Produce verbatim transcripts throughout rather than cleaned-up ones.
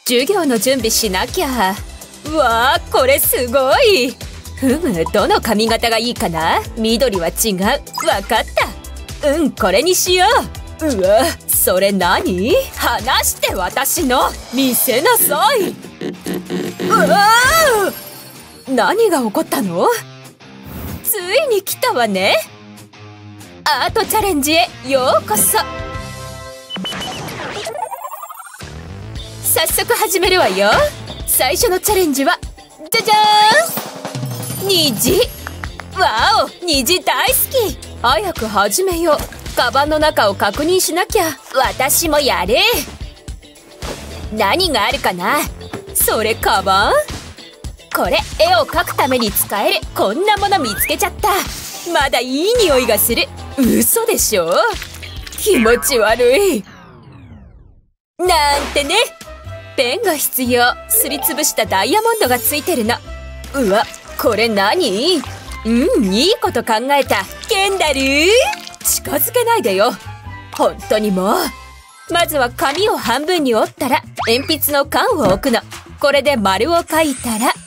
授業の準備しなきゃ。うわあ、これすごい。ふむ、どの髪型がいいかな。緑は違う。わかった。うん、これにしよう。うわ、それ何？離して私の。見せなさい。うわあ！何が起こったの？ついに来たわね。アートチャレンジへようこそ。早速始めるわよ。最初のチャレンジはじゃじゃーん、虹。わお、虹大好き。早く始めよう。カバンの中を確認しなきゃ。私もやる。何があるかな。それカバン？これ絵を描くために使える。こんなもの見つけちゃった。まだいい匂いがする。嘘でしょ。気持ち悪い。なんてね。ペンが必要。すりつぶしたダイヤモンドがついてるの。うわ、これ何？うん、いいこと考えた。ケンダルー。近づけないでよ。本当にもう。まずは紙を半分に折ったら鉛筆の缶を置くの。これで丸を描いたら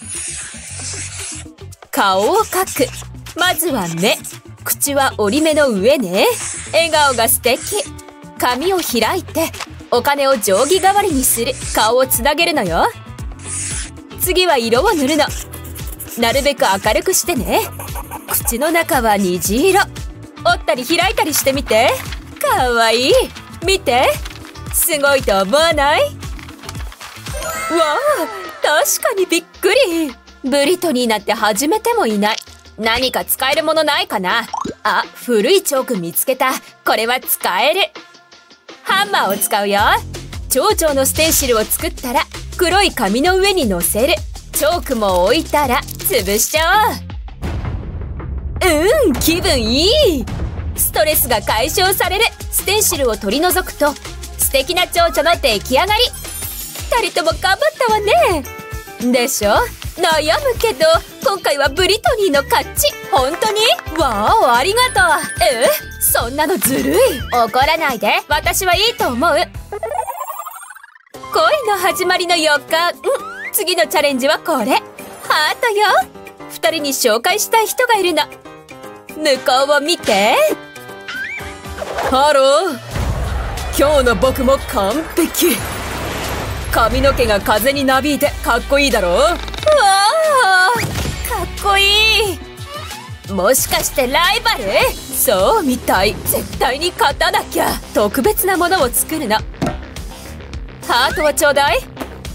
顔を描く。まずは目。口は折り目の上ね。笑顔が素敵。紙を開いてお金を定規代わりにする。顔をつなげるのよ。次は色を塗るの。なるべく明るくしてね。口の中は虹色。折ったり開いたりしてみて。かわいい。見て。すごいと思わない？わあ、確かにびっくり。ブリトニーなんて初めてもいない。何か使えるものないかな。あ、古いチョーク見つけた。これは使える。ハンマーを使うよ。蝶々のステンシルを作ったら黒い紙の上に乗せる。チョークも置いたら潰しちゃおう。うん、気分いい。ストレスが解消される。ステンシルを取り除くと素敵な蝶々の出来上がり。二人とも頑張ったわね。でしょ。悩むけど今回はブリトニーの勝ち。本当に？わお、ありがとう。え？そんなのずるい。怒らないで。私はいいと思う。恋の始まりの予感。うん、次のチャレンジはこれ。ハートよ。二人に紹介したい人がいるの。向こうを見て。ハロー。今日の僕も完璧。髪の毛が風になびいてかっこいいだろう。うわー、かっこいい。もしかしてライバル？そうみたい。絶対に勝たなきゃ。特別なものを作るの。ハートをちょうだい。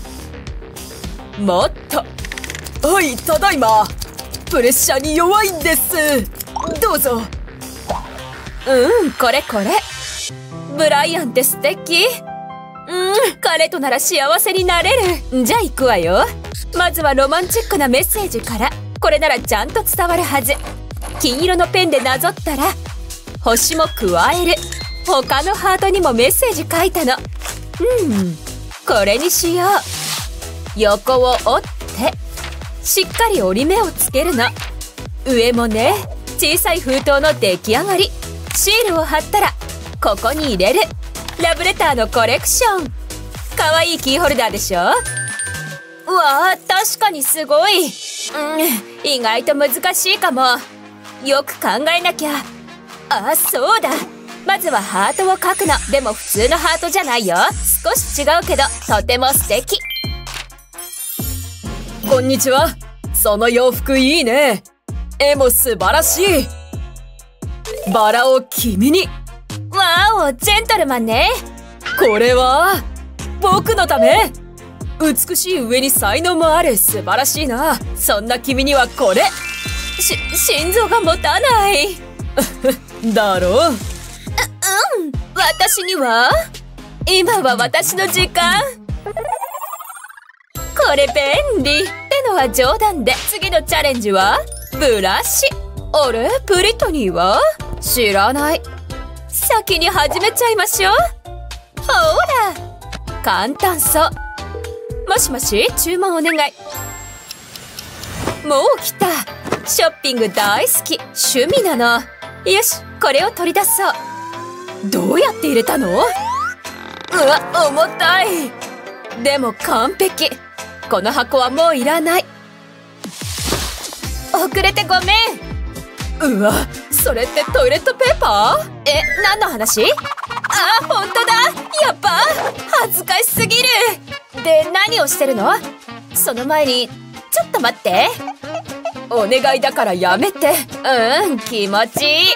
もっと。はい、ただいま。プレッシャーに弱いんです。どうぞ。うん、これこれ。ブライアンって素敵。うん、彼となら幸せになれる。じゃあ行くわよ。まずはロマンチックなメッセージから。これならちゃんと伝わるはず。金色のペンでなぞったら星も加える。他のハートにもメッセージ書いたの。うん、これにしよう。横を折ってしっかり折り目をつけるの。上もね。小さい封筒の出来上がり。シールを貼ったらここに入れる。ラブレターのコレクション。かわいいキーホルダーでしょ。うわあ、確かにすごい。うん、意外と難しいかも。よく考えなきゃ。あ、そうだ。まずはハートを描くの。でも普通のハートじゃないよ。少し違うけどとても素敵。こんにちは。その洋服いいね。絵も素晴らしい。バラを君に。わお、ジェントルマンね。これは僕のため。美しい上に才能もある。素晴らしいな。そんな君にはこれ。し、心臓が持たないだろう。う、うん。私には今は私の時間。これ便利ってのは冗談で。次のチャレンジはブラシ。あれ、ブリトニーは知らない。先に始めちゃいましょう。ほら、簡単そう。もしもし、注文お願い。もう来た。ショッピング大好き。趣味なの。よし、これを取り出そう。どうやって入れたの？うわ、重たい。 でも完璧。この箱はもういらない。遅れてごめん。うわ、それってトイレットペーパー？え、何の話？あ、本当だ。やっぱ恥ずかしすぎる。で、何をしてるの？その前にちょっと待って。お願いだからやめて。うん、気持ちいい。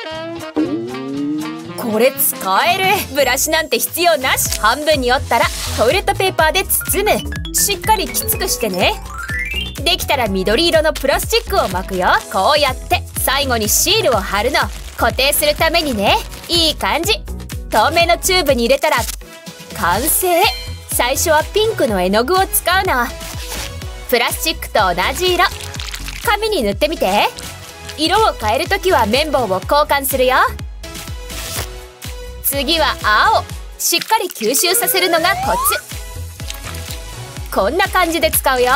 これ使える。ブラシなんて必要なし。半分に折ったらトイレットペーパーで包む。しっかりきつくしてね。できたら緑色のプラスチックを巻くよ。こうやって最後にシールを貼るの。固定するためにね。いい感じ。透明のチューブに入れたら完成。最初はピンクの絵の具を使うの。プラスチックと同じ色。紙に塗ってみて。色を変えるときは綿棒を交換するよ。次は青。しっかり吸収させるのがコツ。こんな感じで使うよ。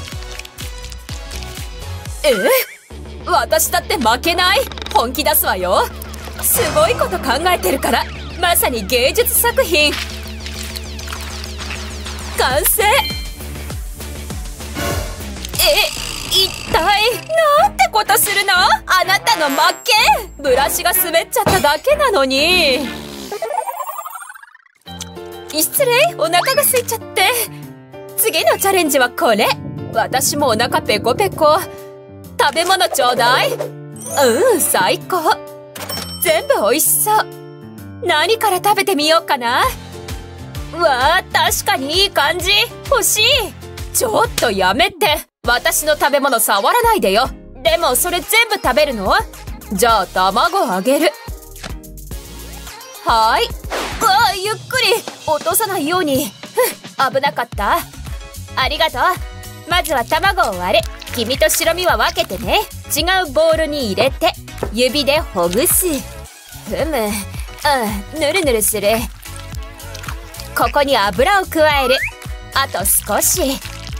え？私だって負けない。本気出すわよ。すごいこと考えてるから。まさに芸術作品。完成。え、一体なんてことするの？あなたの負け。ブラシが滑っちゃっただけなのに。失礼、お腹が空いちゃって。次のチャレンジはこれ。私もお腹ペコペコ。食べ物ちょうだい。うん、最高。全部おいしそう。何から食べてみようかな。わあ、確かにいい感じ。欲しい。ちょっとやめて。私の食べ物触らないでよ。でもそれ全部食べるの？じゃあ卵あげる。はーい。うわあ、ゆっくり落とさないように。ふっ、危なかった。ありがとう。まずは卵を割る。黄身と白身は分けてね。違うボウルに入れて指でほぐす。ふむ。うん、ぬるぬるする。ここに油を加える。あと少し。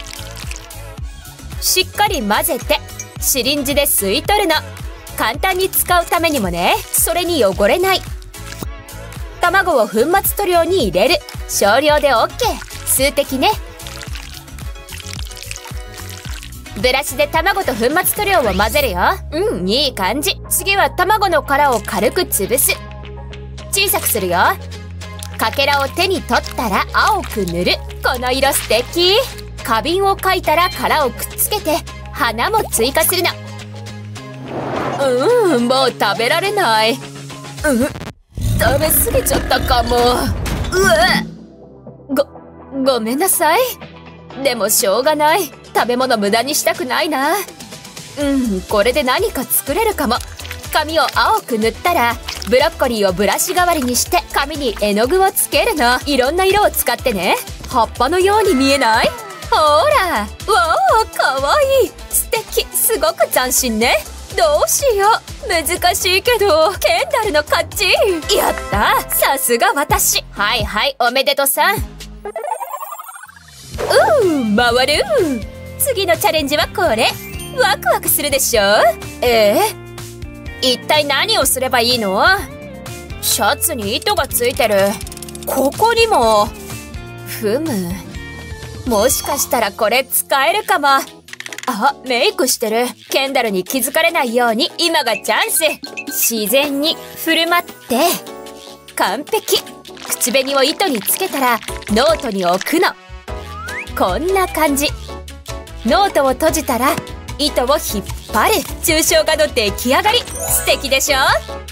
しっかり混ぜてシリンジで吸い取るの。簡単に使うためにもね。それに汚れない。卵を粉末塗料に入れる。少量で オーケー。数滴ね。ブラシで卵と粉末塗料を混ぜるよ。うん、いい感じ。次は卵の殻を軽く潰す。小さくするよ。かけらを手に取ったら青く塗る。この色素敵。花瓶を描いたら殻をくっつけて花も追加するの。うん、もう食べられない。うん、食べ過ぎちゃったかも。うわ、ご、ごめんなさい。でもしょうがない。食べ物無駄にしたくないな。うん、これで何か作れるかも。紙を青く塗ったらブロッコリーをブラシ代わりにして紙に絵の具をつけるの。いろんな色を使ってね。葉っぱのように見えない？ほら、わあ、かわいい。素敵。すごく斬新ね。どうしよう。難しいけどケンダルの勝ち。やった。さすが私。はいはい、おめでとさん。うー、回る。次のチャレンジはこれ。ワクワクするでしょ。えー一体何をすればいいの？シャツに糸がついてる。ここにも。ふむ。もしかしたらこれ使えるかも。あ、メイクしてる。ケンダルに気づかれないように今がチャンス。自然に振る舞って。完璧。口紅を糸につけたらノートに置くの。こんな感じ。ノートを閉じたら糸を引っ張る。抽象画の出来上がり。素敵でしょ。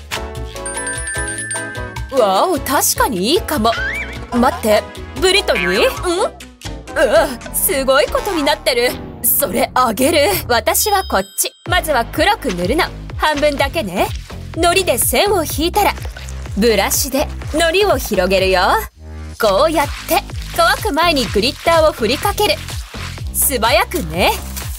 わお、確かにいいかも。待って、ブリトニー？ん？うわ、すごいことになってる。それあげる。私はこっち。まずは黒く塗るの。半分だけね。糊で線を引いたらブラシで糊を広げるよ。こうやって乾く前にグリッターを振りかける。素早くね。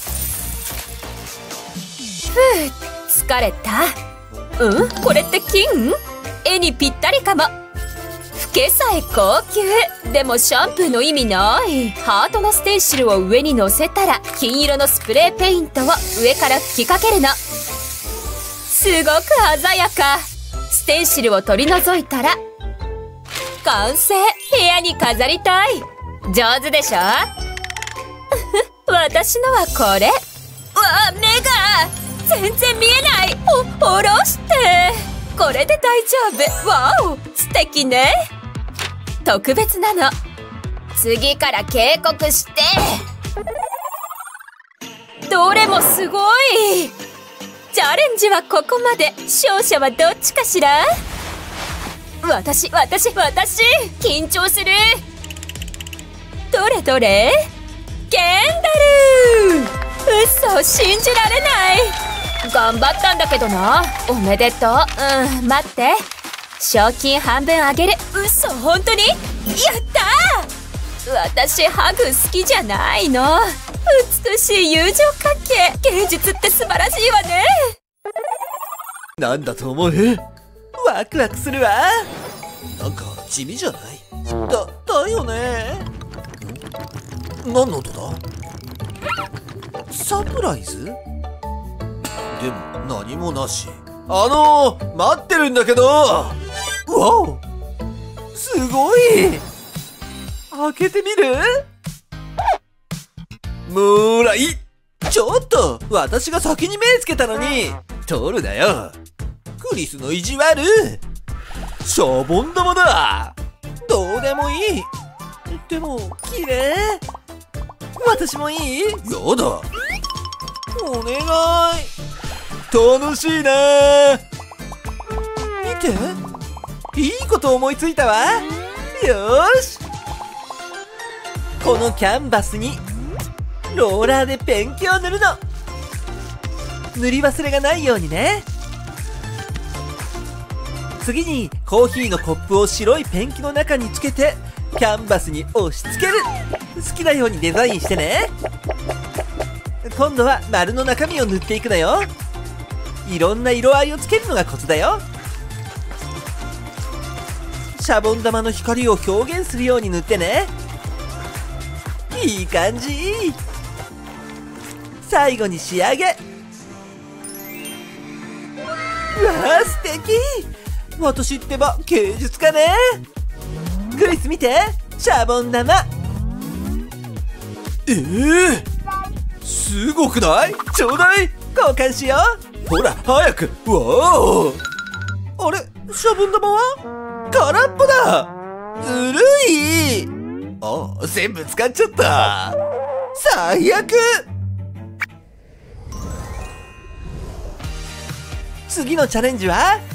ふう、疲れた。うん？これって金？絵にぴったりかも。フケさえ高級。でもシャンプーの意味ない。ハートのステンシルを上に乗せたら金色のスプレーペイントを上から吹きかけるの。すごく鮮やか。ステンシルを取り除いたら完成。部屋に飾りたい。 上手でしょ私のはこれ。わあ、目が全然見えない。お、下ろして。これで大丈夫。わお、素敵ね。特別なの。次から警告して。どれもすごい。チャレンジはここまで。勝者はどっちかしら。私、私、私、緊張する。どれどれ。ケンダルー。嘘、信じられない。頑張ったんだけどな。おめでとう。うん、待って。賞金半分あげる。嘘、本当に。やったー。私、ハグ好きじゃないの。美しい友情関係。芸術って素晴らしいわね。 なんだと思う？ワクワクするわ。なんか地味じゃない？だ、だよね。ん？何の音だ？サプライズ？でも何もなし。あのー、待ってるんだけど。わお、すごい。開けてみる？もらい。ちょっと、私が先に目つけたのに取るなよ。クリスの意地悪。シャボン玉だ。どうでもいい。でも綺麗。私もいい？やだ。お願い。楽しいな。見て、いいこと思いついたわ。よーし。このキャンバスにローラーでペンキを塗るの。塗り忘れがないようにね。次にコーヒーのコップを白いペンキの中につけてキャンバスに押し付ける。好きなようにデザインしてね。今度は丸の中身を塗っていくのよ。いろんな色合いをつけるのがコツだよ。シャボン玉の光を表現するように塗ってね。いい感じ。最後に仕上げ。うわー、素敵。私ってば芸術家ね。クリス見て、シャボン玉。ええー、すごくない？ちょうだい。交換しよう。ほら早く。わお。あれ、シャボン玉は空っぽだ。ずるい。ああ、全部使っちゃった。最悪。次のチャレンジは？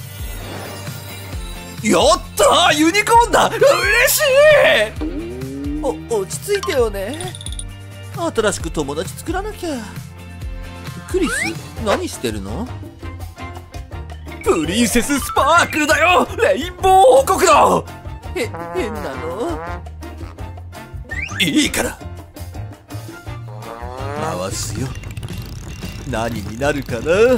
やったー、ユニコーンだ。嬉しい。お、落ち着いてよね。新しく友達作らなきゃ。クリス、何してるの？プリンセススパークルだよ。レインボー王国の。へ、変なの？いいから回すよ。何になるかな。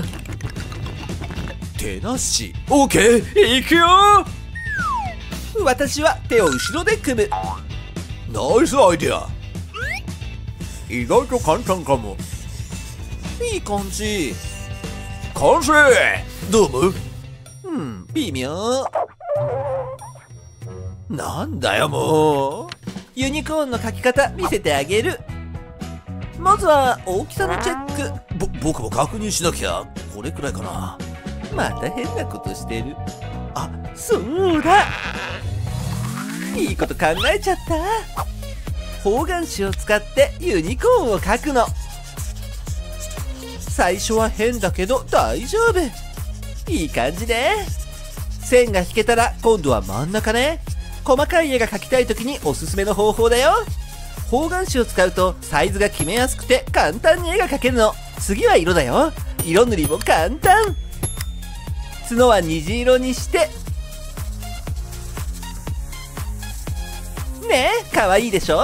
手なし。オーケー、いくよ。私は手を後ろで組む。ナイスアイデア。意外と簡単かも。いい感じ。完成。どう思う？うん、微妙。なんだよもう。ユニコーンの描き方見せてあげる。まずは大きさのチェック。ぼ、僕も確認しなきゃ。これくらいかな。また変なことしてる。あ、そうだ。いいこと考えちゃった。方眼紙を使ってユニコーンを描くの。最初は変だけど大丈夫。いい感じね。線が引けたら今度は真ん中ね。細かい絵が描きたい時におすすめの方法だよ。方眼紙を使うとサイズが決めやすくて簡単に絵が描けるの。次は色だよ。色塗りも簡単。角は虹色にして。ねえ、かわいいでしょ。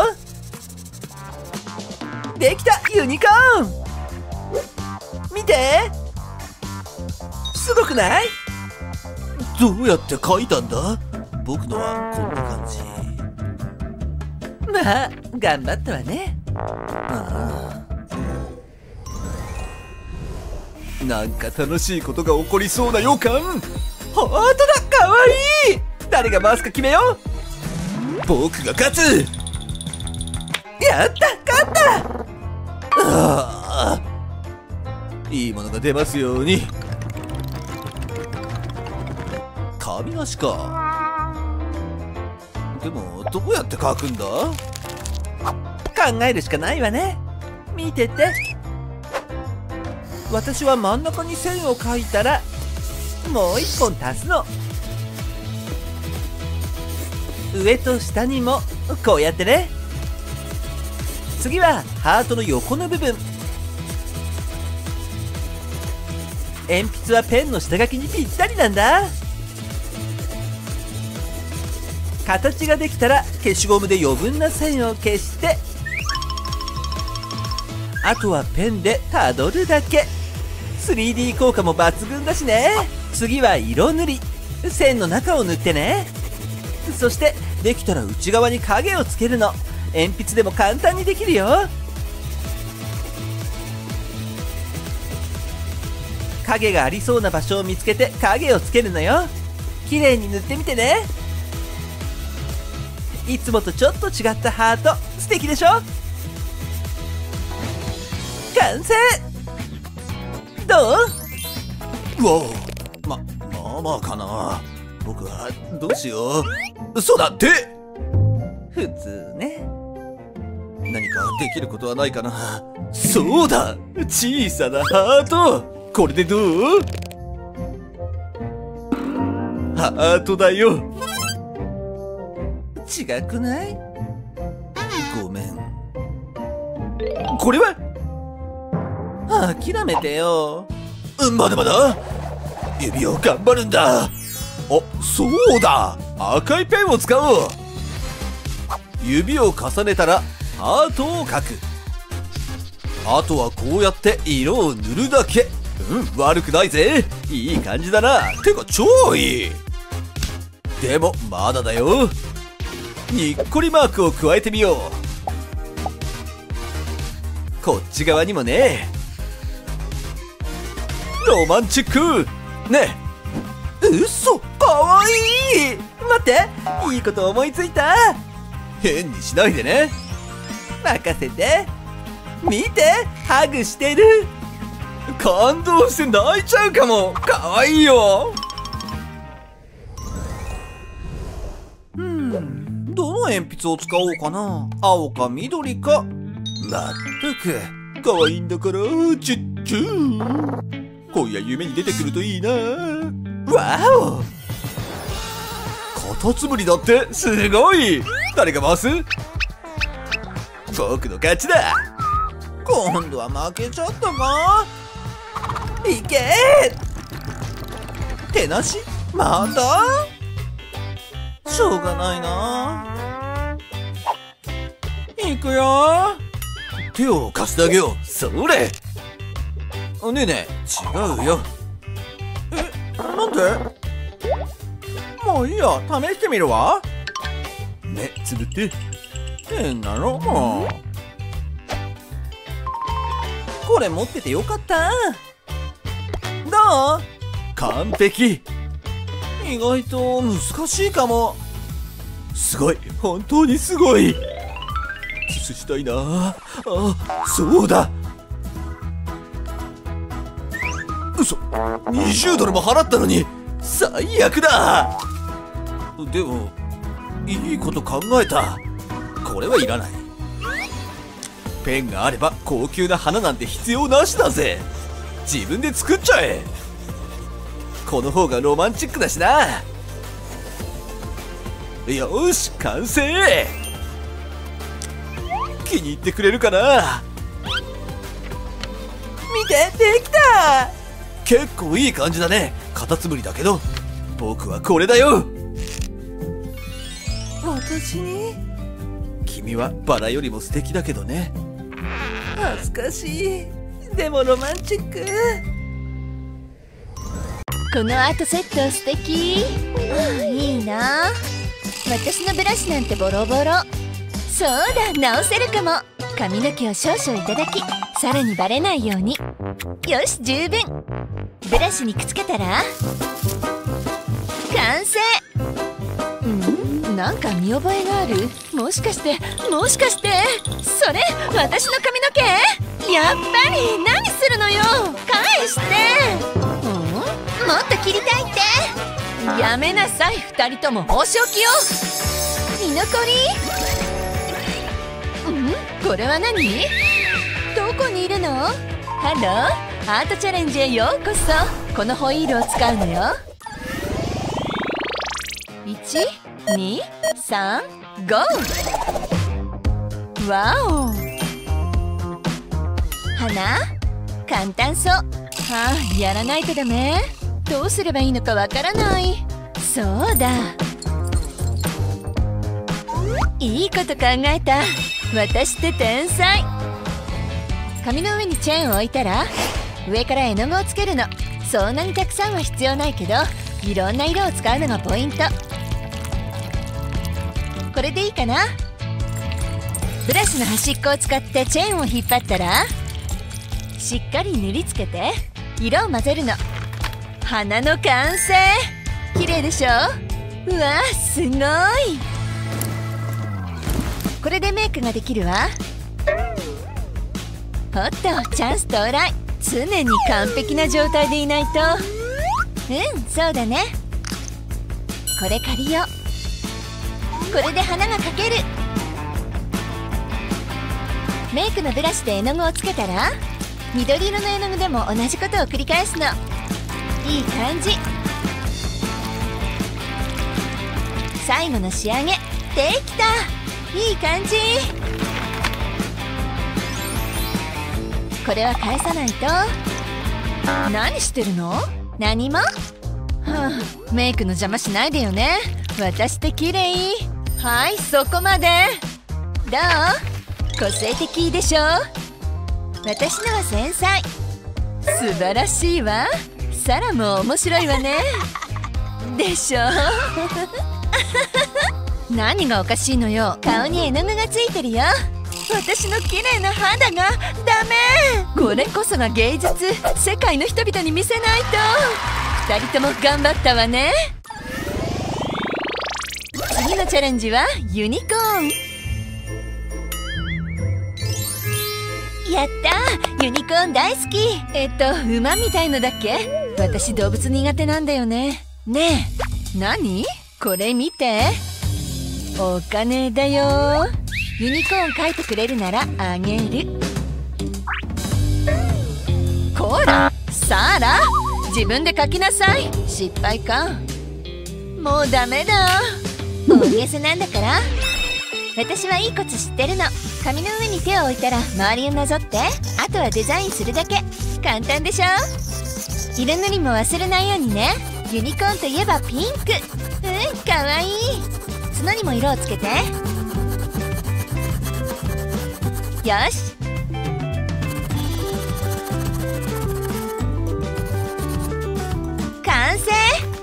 できた、ユニコーン。見て、すごくない？どうやって描いたんだ？僕のはこんな感じ。まあ頑張ったわね。ああ、なんか楽しいことが起こりそうな予感。ハートだ。かわいい。誰が回すか決めよう。僕が勝つ。 やった、勝った。ああ、いいものが出ますように。紙なしか。でもどうやって書くんだ？考えるしかないわね。見てて。私は真ん中に線を描いたらもう一本足すの。上と下にもこうやってね。次はハートの横の部分。鉛筆はペンの下書きにぴったりなんだ。形ができたら消しゴムで余分な線を消して、あとはペンでたどるだけ。 スリーディー 効果も抜群だしね。次は色塗り。線の中を塗ってね。そしてできたら内側に影をつけるの。鉛筆でも簡単にできるよ。影がありそうな場所を見つけて影をつけるのよ。綺麗に塗ってみてね。いつもとちょっと違ったハート、素敵でしょ。完成。どう？うわ、ま、まあまあかな。僕はどうしよう。そうだって。普通ね。何かできることはないかな。そうだ、小さなハート。これでどう？ハートだよ。違くない？ごめん。これは諦めてよ。まだまだ。指を頑張るんだ。あ、そうだ、赤いペンを使おう。指を重ねたらハートを描く。あとはこうやって色を塗るだけ。うん、悪くないぜ。いい感じだな。てか超いい。でもまだだよ。にっこりマークを加えてみよう。こっち側にもね。ロマンチックね。うそ、かわいい。待って、いいこと思いついた。変にしないでね。任せて。見て、ハグしてる。感動して泣いちゃうかも。かわいいよ。うん、どの鉛筆を使おうかな。青か緑か。まったく、かわいいんだから。チュッチュー。今夜夢に出てくるといいな。わお、カタツムリだって。すごい。誰が回す？僕の勝ちだ。今度は負けちゃったか。いけー。手なし？また？しょうがないな。いくよ。手を貸してあげよう。それ。ねえねえ、違うよ。え、なんで？もういいや、試してみるわ。目つぶって。変なのもう。これ持っててよかった。どう？完璧。意外と難しいかも。すごい、本当にすごい。キスしたいなあ。そうだ。嘘、にじゅうドルも払ったのに。最悪だ。でもいいこと考えた。これはいらない。ペンがあれば高級な花なんて必要なしだぜ。自分で作っちゃえ。この方がロマンチックだしな。よし、完成。気に入ってくれるかな。見て、できた。結構いい感じだね。カタツムリだけど僕はこれだよ。私に？君はバラよりも素敵だけどね。恥ずかしい。でもロマンチック。 このアートセット素敵。いいな。私のブラシなんてボロボロ。そうだ、直せるかも。髪の毛を少々いただき、さらにバレないように。よし、十分。ブラシにくっつけたら完成。うん、 なんか見覚えがある。もしかしてもしかしてそれ私の髪の毛？やっぱり何するのよ。返して。うん？もっと切りたいって。やめなさい、二人とも。お仕置きよ。居残り？うん？これは何？どこにいるの？ハロー、アートチャレンジへようこそ。このホイールを使うのよ。いち、に、さん、ゴー。わお。花？簡単そう。はあ、やらないとダメ。どうすればいいのかわからない。そうだ。いいこと考えた。私って天才。紙の上にチェーンを置いたら上から絵の具をつけるの。そんなにたくさんは必要ないけど、いろんな色を使うのがポイント。これでいいかな。ブラシの端っこを使ってチェーンを引っ張ったらしっかり塗りつけて色を混ぜるの。花の完成。綺麗でしょ。うわ、すごい。これでメイクができるわ。おっと、チャンス到来。常に完璧な状態でいないと。うん、そうだね。これ借りよう。これで花が描ける。メイクのブラシで絵の具をつけたら緑色の絵の具でも同じことを繰り返すの。いい感じ。最後の仕上げ。できた。いい感じ。これは返さないと。何してるの？何も。はあ、メイクの邪魔しないでよね。私って綺麗。はい、そこまで。どう？個性的でしょ。私のは繊細。素晴らしいわ。サラも面白いわね。でしょ。何がおかしいのよ。顔に絵の具がついてるよ。私の綺麗な肌がダメ。これこそが芸術。世界の人々に見せないと。二人とも頑張ったわね。次のチャレンジはユニコーン。やったー、ユニコーン大好き。えっと馬みたいのだっけ。私動物苦手なんだよね。ねえ、何これ見て。お金だよ。ユニコーン描いてくれるならあげる。こらサラ、自分で描きなさい。失敗か。もうダメだ。大げさなんだから。私はいいコツ知ってるの。紙の上に手を置いたら周りをなぞって、あとはデザインするだけ。簡単でしょ。色塗りも忘れないようにね。ユニコーンといえばピンク。うん、かわいい。角にも色をつけて。よし。完成。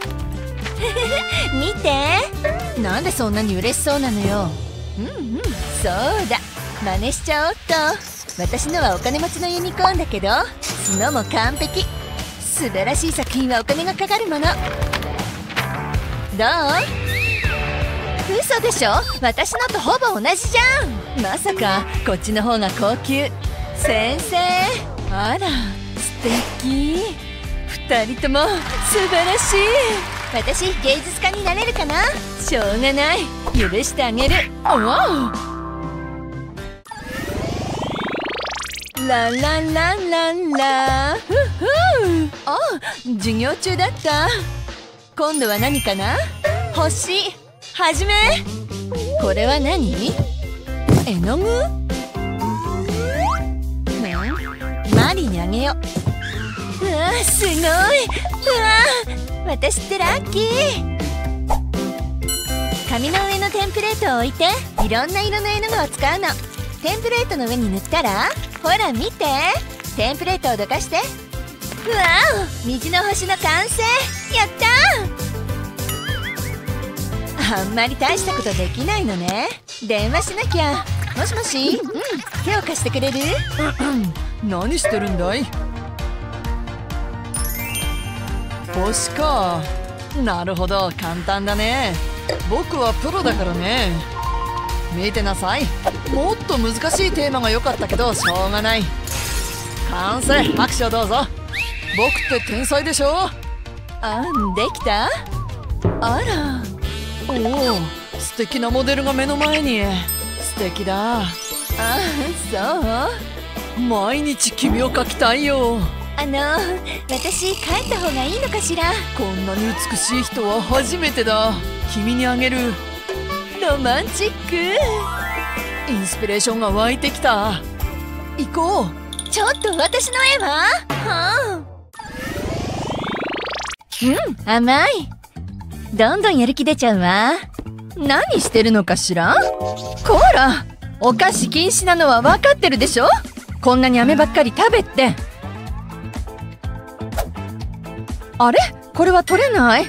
見て。なんでそんなに嬉しそうなのよ。うんうん、そうだ。真似しちゃおうっと。私のはお金持ちのユニコーンだけど、角も完璧。素晴らしい作品はお金がかかるもの。どう？嘘でしょ。私のとほぼ同じじゃん。まさかこっちの方が高級。先生、あら素敵。二人とも素晴らしい。私芸術家になれるかな。しょうがない、許してあげる。おお、ラララララ、ふふ。あ、授業中だった。今度は何かな。星はじめ。これは何？絵の具？マリにあげよう。うわ、すごい。うわ、私ってラッキー。紙の上のテンプレートを置いて、いろんな色の絵の具を使うの。テンプレートの上に塗ったら、ほら見て。テンプレートをどかして。うわお、虹の星の完成。やったー。あんまり大したことできないのね。電話しなきゃ。もしもし。うん、手を貸してくれる？ 何してるんだい？星か。なるほど、簡単だね。 僕はプロだからね。見てなさい。もっと難しいテーマが良かったけどしょうがない。完成。拍手をどうぞ。僕って天才でしょ。 あ、できた？あら、 おお、素敵なモデルが目の前に。素敵だ。 あ、そう？ 毎日君を描きたいよ。 あの、私帰った方がいいのかしら？ こんなに美しい人は初めてだ。君にあげる。 ロマンチック。 インスピレーションが湧いてきた。行こう。 ちょっと私の絵は？はあ、うん、甘い。どんどんやる気出ちゃうわ。 何してるのかしら？こら、お菓子禁止なのは分かってるでしょ。こんなに飴ばっかり食べて。あれ？これは取れない。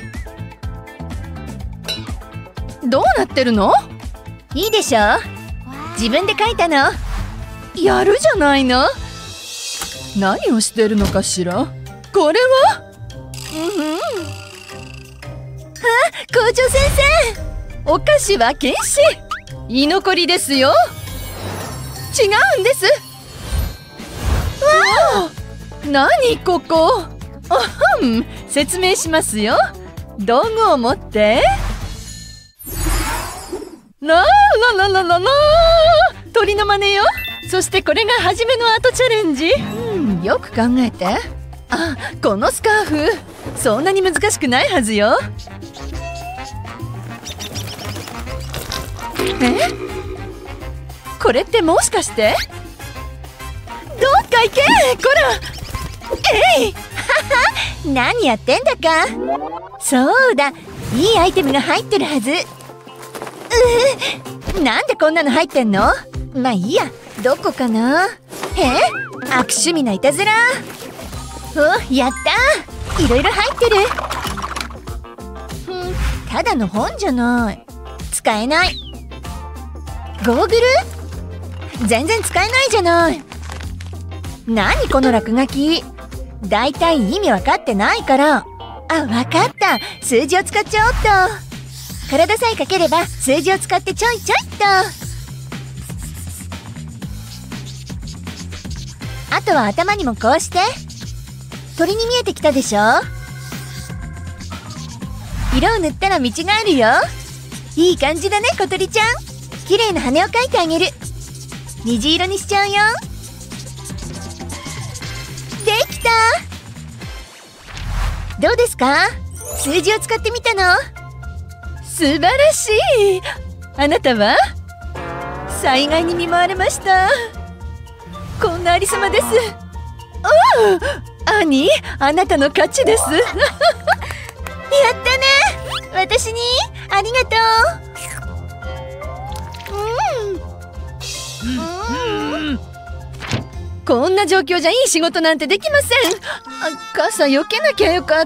どうなってるの？ いいでしょ？自分で描いたの。 やるじゃないの。何をしてるのかしら。これは？ うんうん。あ、校長先生。 お菓子は禁止。居残りですよ。違うんです。わあ、何ここ。あはん、説明しますよ。道具を持って。ラーラララララー、鳥の真似よ。そしてこれが初めのアートチャレンジ。うん、よく考えて。あ、このスカーフそんなに難しくないはずよ。え？これってもしかして？どっか行け、こら。えい何やってんだか。そうだ、いいアイテムが入ってるはず。うなんでこんなの入ってんの？まあいいや、どこかな。え？悪趣味ないたずら。お、やった。いろいろ入ってる。ふん、ただの本じゃない。使えない。ゴーグル？全然使えないじゃない。何この落書き。だいたい意味わかってないから。あ、わかった。数字を使っちゃおうっと。体さえかければ数字を使ってちょいちょいっと。あとは頭にもこうして。鳥に見えてきたでしょ。色を塗ったら道があるよ。いい感じだね、小鳥ちゃん。綺麗な羽を描いてあげる。虹色にしちゃうよ。できた。どうですか？数字を使ってみたの。 素晴らしい。あなたは？災害に見舞われました。こんなありさまです。おう、兄、あなたの勝ちです。やったね。私にありがとう。うん、うん、こんな状況じゃいい仕事なんてできません。あ、傘避けなきゃよかった。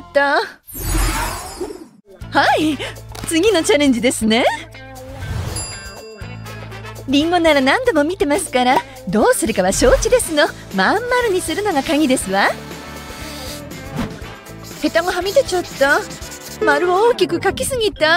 はい、次のチャレンジですね。リンゴなら何度も見てますから、どうするかは承知ですの。まん丸にするのが鍵ですわ。ヘタがはみ出ちゃった。丸を大きく描きすぎた。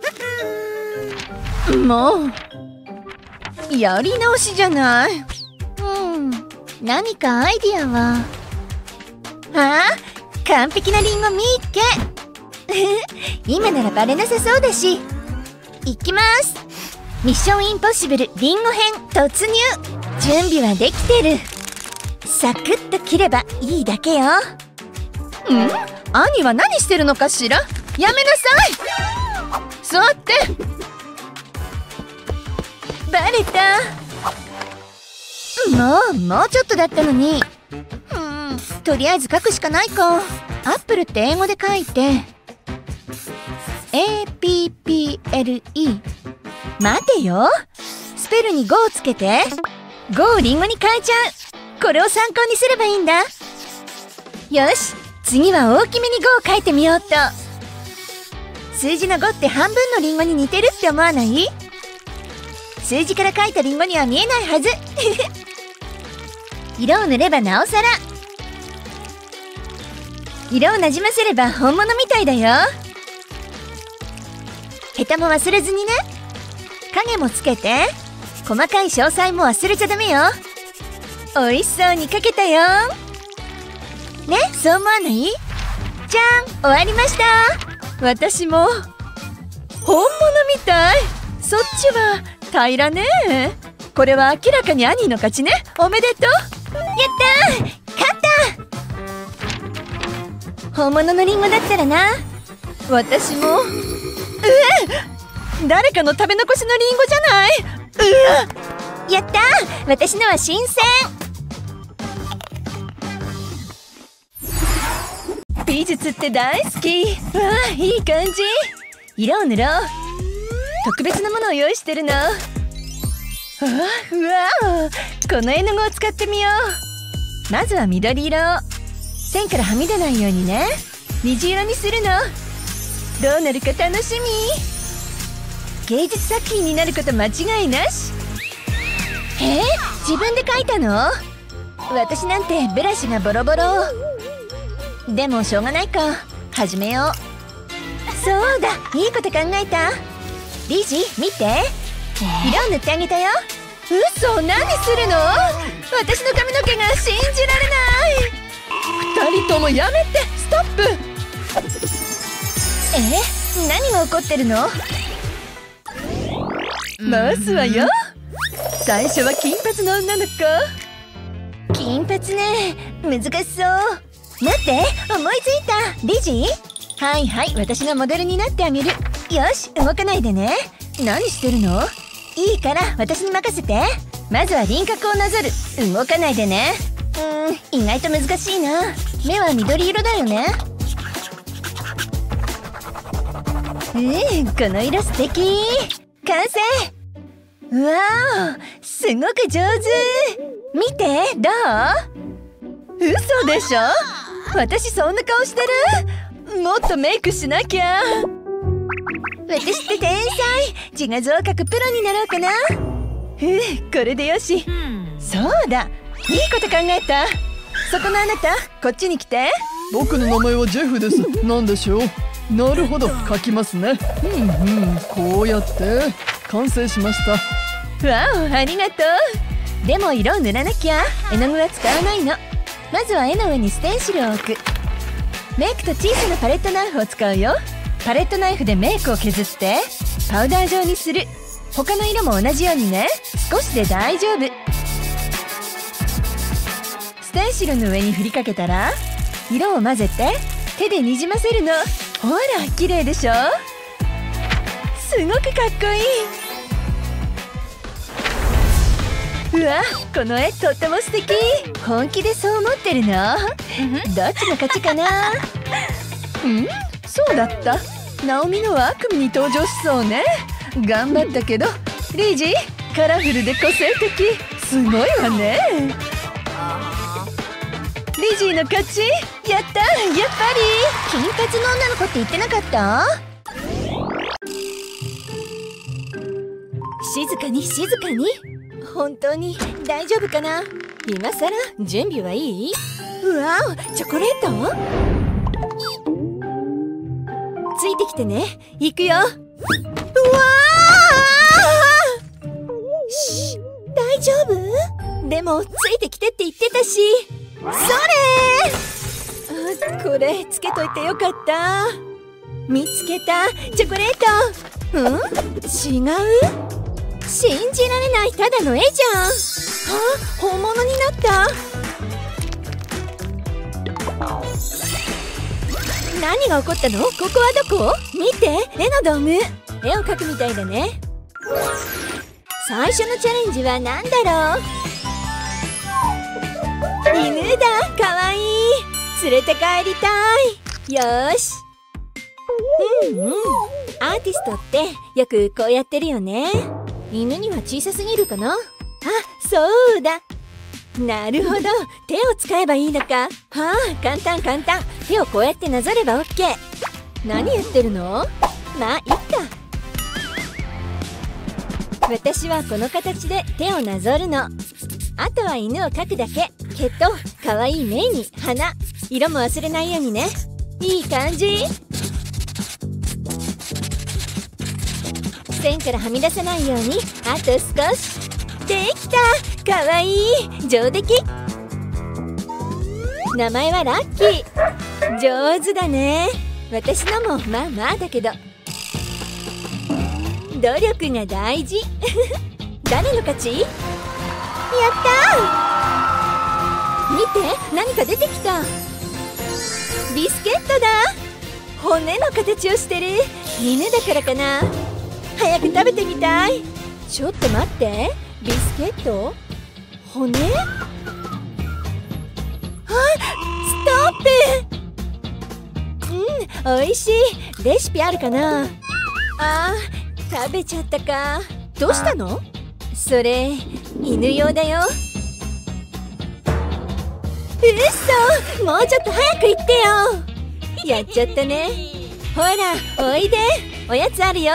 もうやり直しじゃない。 うん、何かアイディアは。ああ、完璧なリンゴ見っけ。今ならバレなさそうだし。いきます。ミッションインポッシブルリンゴ編突入。準備はできてる。サクッと切ればいいだけよ。 うん？兄は何してるのかしら。やめなさい。座って。 バレた。もうもうちょっとだったのに。うん、とりあえず書くしかないか。アップルって英語で書いて エーピーピーエルイー。 待てよ、スペルにごをつけてごをリンゴに変えちゃう。これを参考にすればいいんだ。よし、次は大きめにごを書いてみようっと。数字のごって半分のリンゴに似てるって思わない？数字から書いたリンゴには見えないはず。色を塗ればなおさら。色をなじませれば本物みたいだよ。 ヘタも忘れずにね。影もつけて。細かい詳細も忘れちゃダメよ。おいしそうにかけたよ。ね、そう思わない？じゃん、終わりました。 私も本物みたい。そっちは平らね。これは明らかに兄の勝ちね。おめでとう。 やったー、勝った。本物のリンゴだったらな。 私も。うえ、誰かの食べ残しのリンゴじゃない。 うやったー、私のは新鮮。 美術って大好き。わあ、いい感じ。色を塗ろう。特別なものを用意してるの。うわうわ、この絵の具を使ってみよう。まずは緑色。線からはみ出ないようにね。虹色にするの。どうなるか楽しみ。芸術作品になること間違いなし。 えー、自分で描いたの？私なんてブラシがボロボロ。でもしょうがないか。始めよう。そうだ、いいこと考えた。リジ、見て。色を塗ってあげたよ。 嘘、何するの？私の髪の毛が信じられない。二人ともやめて。ストップ。 え、何が起こってるの？ 回すわよ。最初は金髪の女の子。 金髪ね、難しそう。待って、思いついた。リジ？はいはい、私がモデルになってあげる。よし、動かないでね。何してるの？いいから私に任せて。まずは輪郭をなぞる。動かないでね。うーん、意外と難しいな。目は緑色だよね。うん、この色素敵。完成。うわー、すごく上手。見て、どう？ 嘘でしょ？私そんな顔してる？もっとメイクしなきゃ。 私って天才。自画像を描くプロになろうかな。 ふう、これでよし。そうだ、いいこと考えた。そこのあなた、こっちに来て。 僕の名前はジェフです。何でしょう？なるほど、書きますね。うんうん、こうやって完成しました。 わお、ありがとう。でも色を塗らなきゃ。絵の具は使わないの。まずは絵の上にステンシルを置く。メイクと小さなパレットナイフを使うよ。パレットナイフでメイクを削ってパウダー状にする。他の色も同じようにね。少しで大丈夫。ステンシルの上に振りかけたら色を混ぜて手でにじませるの。ほら、綺麗でしょ。すごくかっこいい。うわ、この絵とっても素敵。本気でそう思ってるの？どっちの勝ちかな。うん、そうだった。ナオミのは悪夢に登場しそうね。頑張ったけど。リージ、カラフルで個性的。すごいわね。リジーの勝ち。やった、やっぱり。 金髪の女の子って言ってなかった？ 静かに静かに。本当に大丈夫かな。今さら準備はいい？うわお、チョコレート？ついてきてね。行くよ。うわー！し、大丈夫？でもついてきてって言ってたし。それー！これつけといてよかった。見つけたチョコレート。うん？違う？信じられない。ただの絵じゃん。あ、本物になった。何が起こったの？ここはどこ？見て、絵の道具。絵を描くみたいだね。最初のチャレンジは何だろう？犬だ。かわいい。連れて帰りたい。よーし。うんうん。アーティストってよくこうやってるよね。犬には小さすぎるかな。あ、そうだ。なるほど。手を使えばいいのか。はあ、簡単簡単。手をこうやってなぞれば オーケー。何言ってるの？まあ、いっか。私はこの形で手をなぞるの。あとは犬を描くだけ。毛とかわいい目に鼻。色も忘れないようにね。いい感じ。 線からはみ出さないようにあと少し。できた。かわいい。上出来。名前はラッキー。上手だね。私のもまあまあだけど、努力が大事。誰の勝ち？やったー。見て、何か出てきた。ビスケットだ。骨の形をしてる。犬だからかな。早く食べてみたい。ちょっと待って、ビスケット？骨？あ、ストップ。うん、おいしい。レシピあるかな。あー、食べちゃったか。どうしたの？それ犬用だよ。うっそ、もうちょっと早く言ってよ。やっちゃったね。ほら、おいで。おやつあるよ。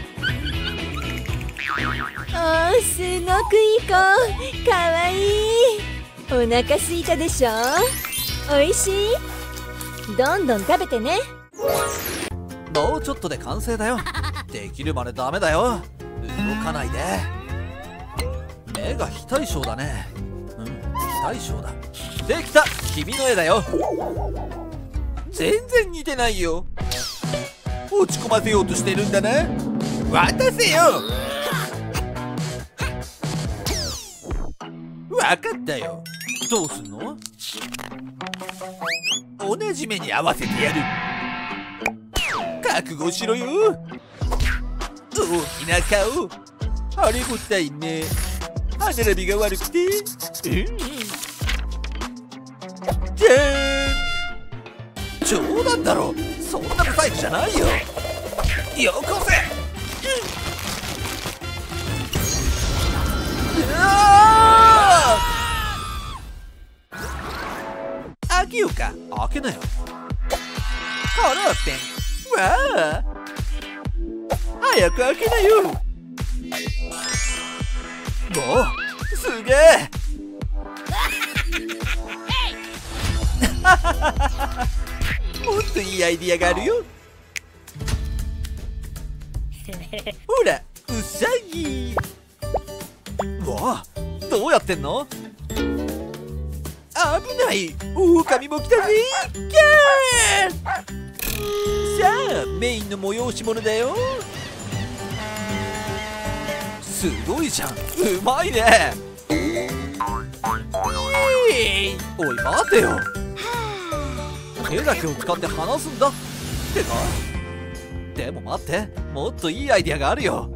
おー、すごくいい子。かわいい。お腹すいたでしょ。おいしい？どんどん食べてね。 もうちょっとで完成だよ。できるまでダメだよ。動かないで。目が非対称だね。うん、非対称だ。できた。君の絵だよ。全然似てないよ。落ち込ませようとしてるんだな。渡せよ。わかったよ。どうすんの？同じ目に合わせてやる。覚悟しろよ。大きな顔。腫れぼったいね。歯並びが悪くて。うん。じゃーん。冗談だろ。そんなブサイクじゃないよ。よこせ。うわー。開けようか。開けなよ。カラーペン。わあ。早く開けなよ。もうすげえ。もっといいアイディアがあるよ。ほら、うさぎ。わあ、どうやってんの？危ない。狼も来たぜ。キャー。さあ、メインの催し物だよ。すごいじゃん。うまいね。おい待てよ。手だけを使って話すんだってか。でも待って、もっといいアイデアがあるよ。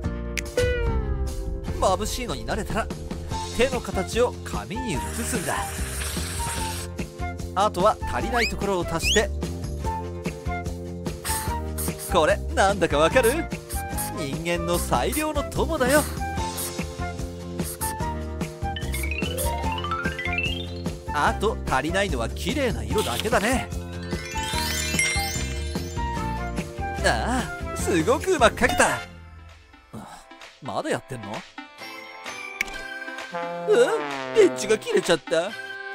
眩しいのに慣れたら手の形を紙に移すんだ。あとは足りないところを足して。これなんだかわかる？人間の最良の友だよ。あと足りないのは綺麗な色だけだね。ああ、すごくうまく描けた。まだやってんの？うん、エッジが切れちゃった。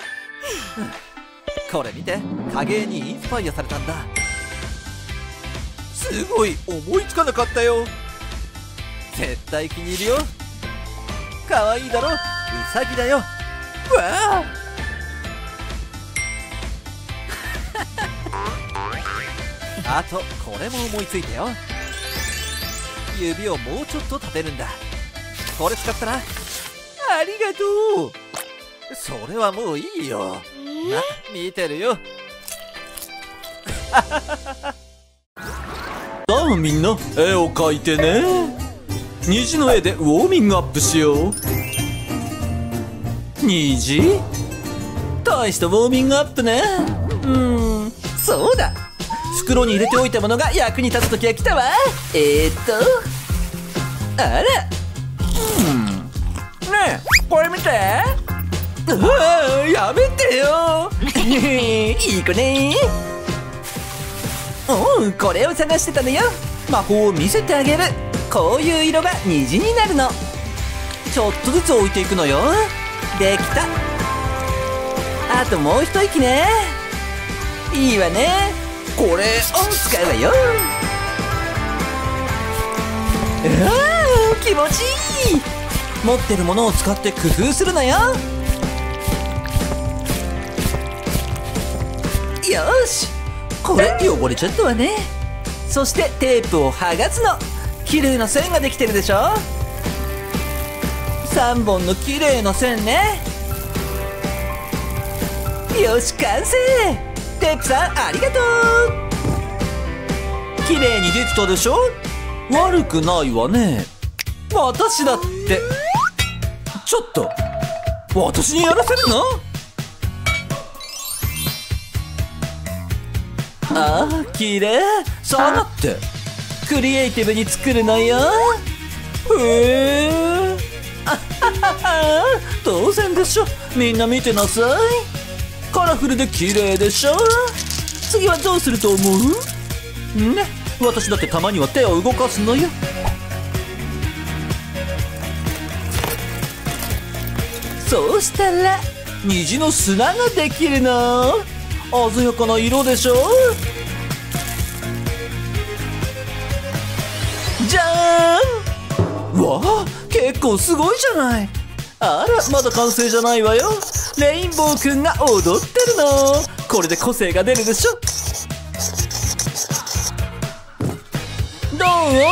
これ見て、影絵にインスパイアされたんだ。すごい、思いつかなかったよ。絶対気に入るよ。かわいいだろ。うさぎだよ。わあ。あとこれも思いついたよ。指をもうちょっと立てるんだ。これ使ったら。ありがとう。それはもういいよ。な、見てるよ。 さあみんな絵を描いてね。虹の絵でウォーミングアップしよう。虹？大したウォーミングアップね。うーん、そうだ。袋に入れておいたものが役に立つ時が来たわ。えーっとあら、うんねえ、これ見て。うわ、やめてよ。いい子ね。うん、これを探してたのよ。魔法を見せてあげる。こういう色が虹になるの。ちょっとずつ置いていくのよ。できた。あともう一息ね。いいわね。これを使うわよ。うわ気持ちいい。持ってるものを使って工夫するのよ。よし、これ汚れちゃったわね。そしてテープを剥がすの。綺麗な線ができてるでしょ。さんぼんの綺麗な線ね。よし、完成。テープさんありがとう。綺麗にできたでしょ。悪くないわね。私だって。ちょっと私にやらせるの？ああ、綺麗。下がってクリエイティブに作るのよ。へえ、あははは、当然でしょ。みんな見てなさい。カラフルで綺麗でしょ。次はどうすると思う？ね、私だってたまには手を動かすのよ。そうしたら虹の砂ができるの。鮮やかな色でしょ。じゃーん。わあ、結構すごいじゃない。あら、まだ完成じゃないわよ。レインボーくんが踊ってるの。これで個性が出るでしょ。どう？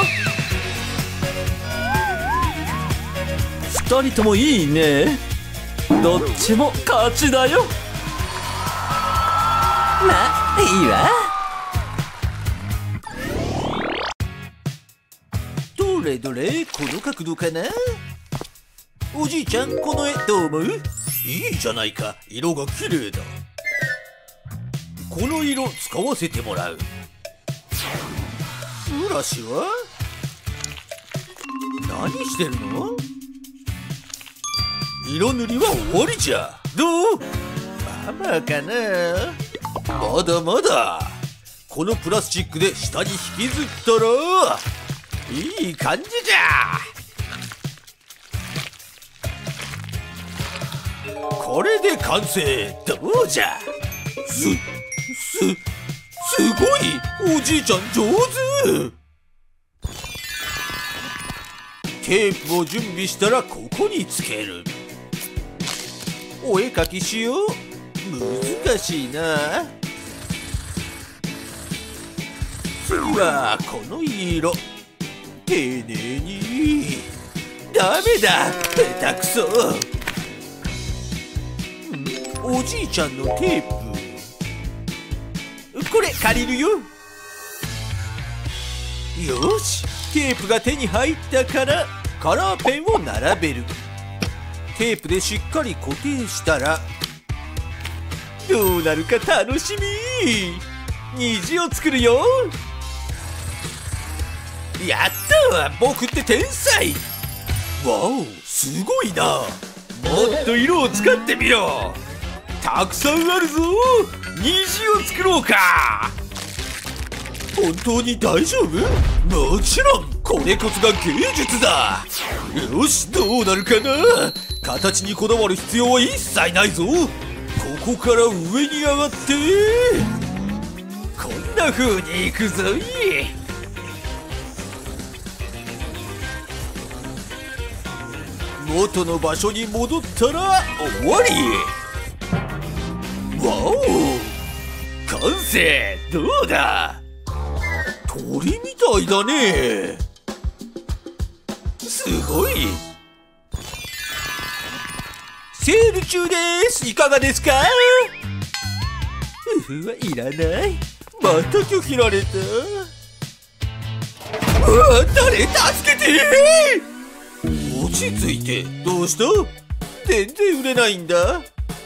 二人ともいいね。どっちも勝ちだよ。まあいいわ。どれどれ、この角度かな。おじいちゃん、この絵どう思う？ いいじゃないか、色が綺麗だ。この色使わせてもらう。ブラシは何してるの？色塗りは終わりじゃ。どう？ママかな？まだまだ。このプラスチックで下に引きずったらいい感じじゃ。これで完成。どうじゃ。す、す、すごい。おじいちゃん上手。テープを準備したらここにつける。お絵かきしよう。難しいな。次はこの色。丁寧に。ダメだ、下手くそ。おじいちゃんのテープ、これ借りるよ。よし、テープが手に入ったからカラーペンを並べる。テープでしっかり固定したらどうなるか楽しみ。虹を作るよ。やったわ、僕って天才。わお、すごいな。もっと色を使ってみよう。たくさんあるぞ。虹を作ろうか。本当に大丈夫？もちろん、これこそが芸術だ。よし、どうなるかな。形にこだわる必要は一切ないぞ。ここから上に上がってこんな風にいくぞい。元の場所に戻ったら終わり。わお、完成。どうだ。鳥みたいだね。すごい。セール中です。いかがですか。ふふはいらない。また拒否られた。うわ、誰助けて。落ち着いて。どうした。全然売れないんだ。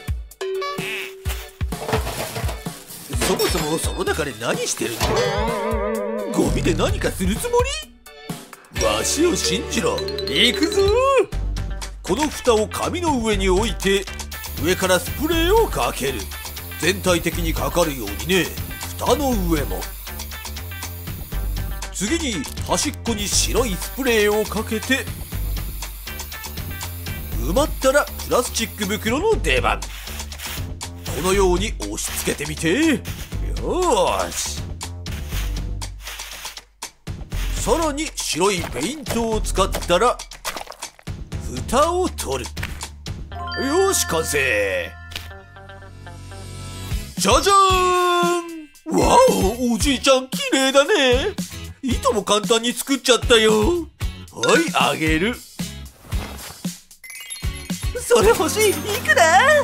そもそもその中で何してるの。ゴミで何かするつもり。わしを信じろ。行くぞ。この蓋を紙の上に置いて上からスプレーをかける。全体的にかかるようにね。蓋の上も。次に端っこに白いスプレーをかけて、埋まったらプラスチック袋の出番。このように押し付けてみて。よーし。 さらに白いペイントを使ったら蓋を取る。よし完成。じゃじゃーん。わお、おじいちゃん綺麗だね。いとも簡単に作っちゃったよ。はい、あげる。それ欲しい。いくら？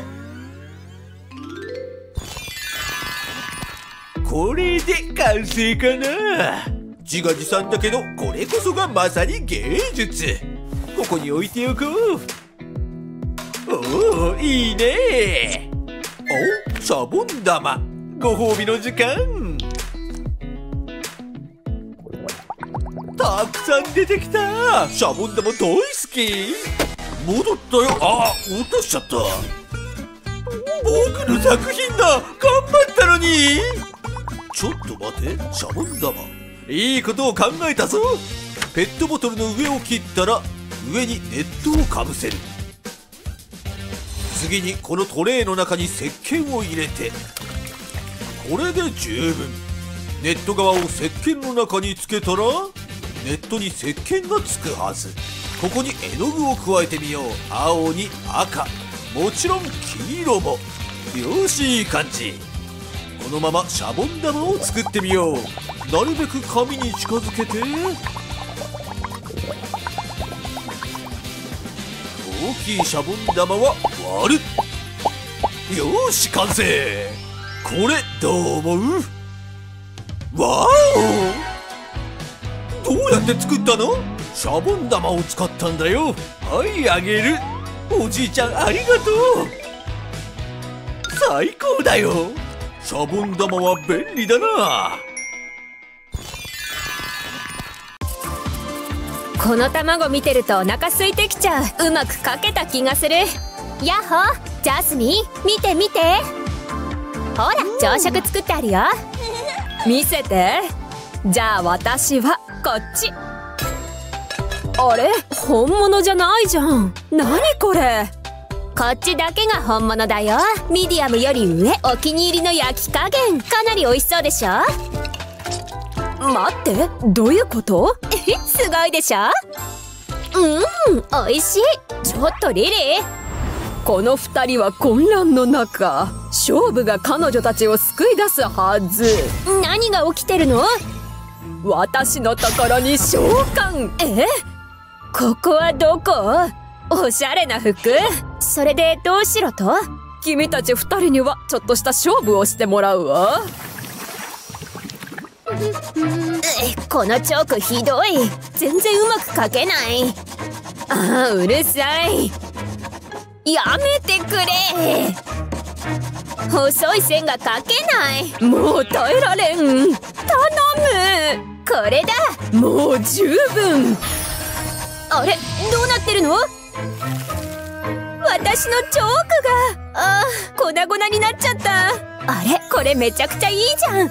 これで完成かな。自画自賛だけどこれこそがまさに芸術。ここに置いておこう。おお、いいね。お、シャボン玉。ご褒美の時間。たくさん出てきた。シャボン玉大好き。戻ったよ。あ、落としちゃった。僕の作品だ。頑張ったのに。ちょっと待て、シャボン玉。いいことを考えたぞ。ペットボトルの上を切ったら上にネットをかぶせる。次にこのトレイの中に石鹸を入れて、これで十分。ネット側を石鹸の中につけたらネットに石鹸がつくはず。ここに絵の具を加えてみよう。青に赤、もちろん黄色も。よし、いい感じ。このままシャボン玉を作ってみよう。なるべく紙に近づけて、大きいシャボン玉は割る。よし完成。これどう思う？わお、どうやって作ったの？シャボン玉を使ったんだよ。はい、あげる。おじいちゃんありがとう。最高だよ。シャボン玉は便利だな。 この卵見てるとお腹空いてきちゃう。うまく描けた気がする。やっほー、ジャスミン、見て見て。ほら、朝食作ってあるよ。見せて。じゃあ私はこっち。あれ、本物じゃないじゃん。何これ。こっちだけが本物だよ。ミディアムより上。お気に入りの焼き加減。かなり美味しそうでしょ。待って、どういうこと？すごいでしょ。うん、美味しい。ちょっとリリー、この二人は混乱の中、勝負が彼女たちを救い出すはず。何が起きてるの？私のところに召喚。え？ここはどこ？おしゃれな服？それでどうしろと？君たち二人にはちょっとした勝負をしてもらうわ。このチョークひどい。全然うまく描けない。ああ、うるさい。やめてくれ。細い線が描けない。もう耐えられん。頼む。これだ。もう十分。あれ、どうなってるの？私のチョークが、あー、粉々になっちゃった。あれ、これめちゃくちゃいいじゃん。やった。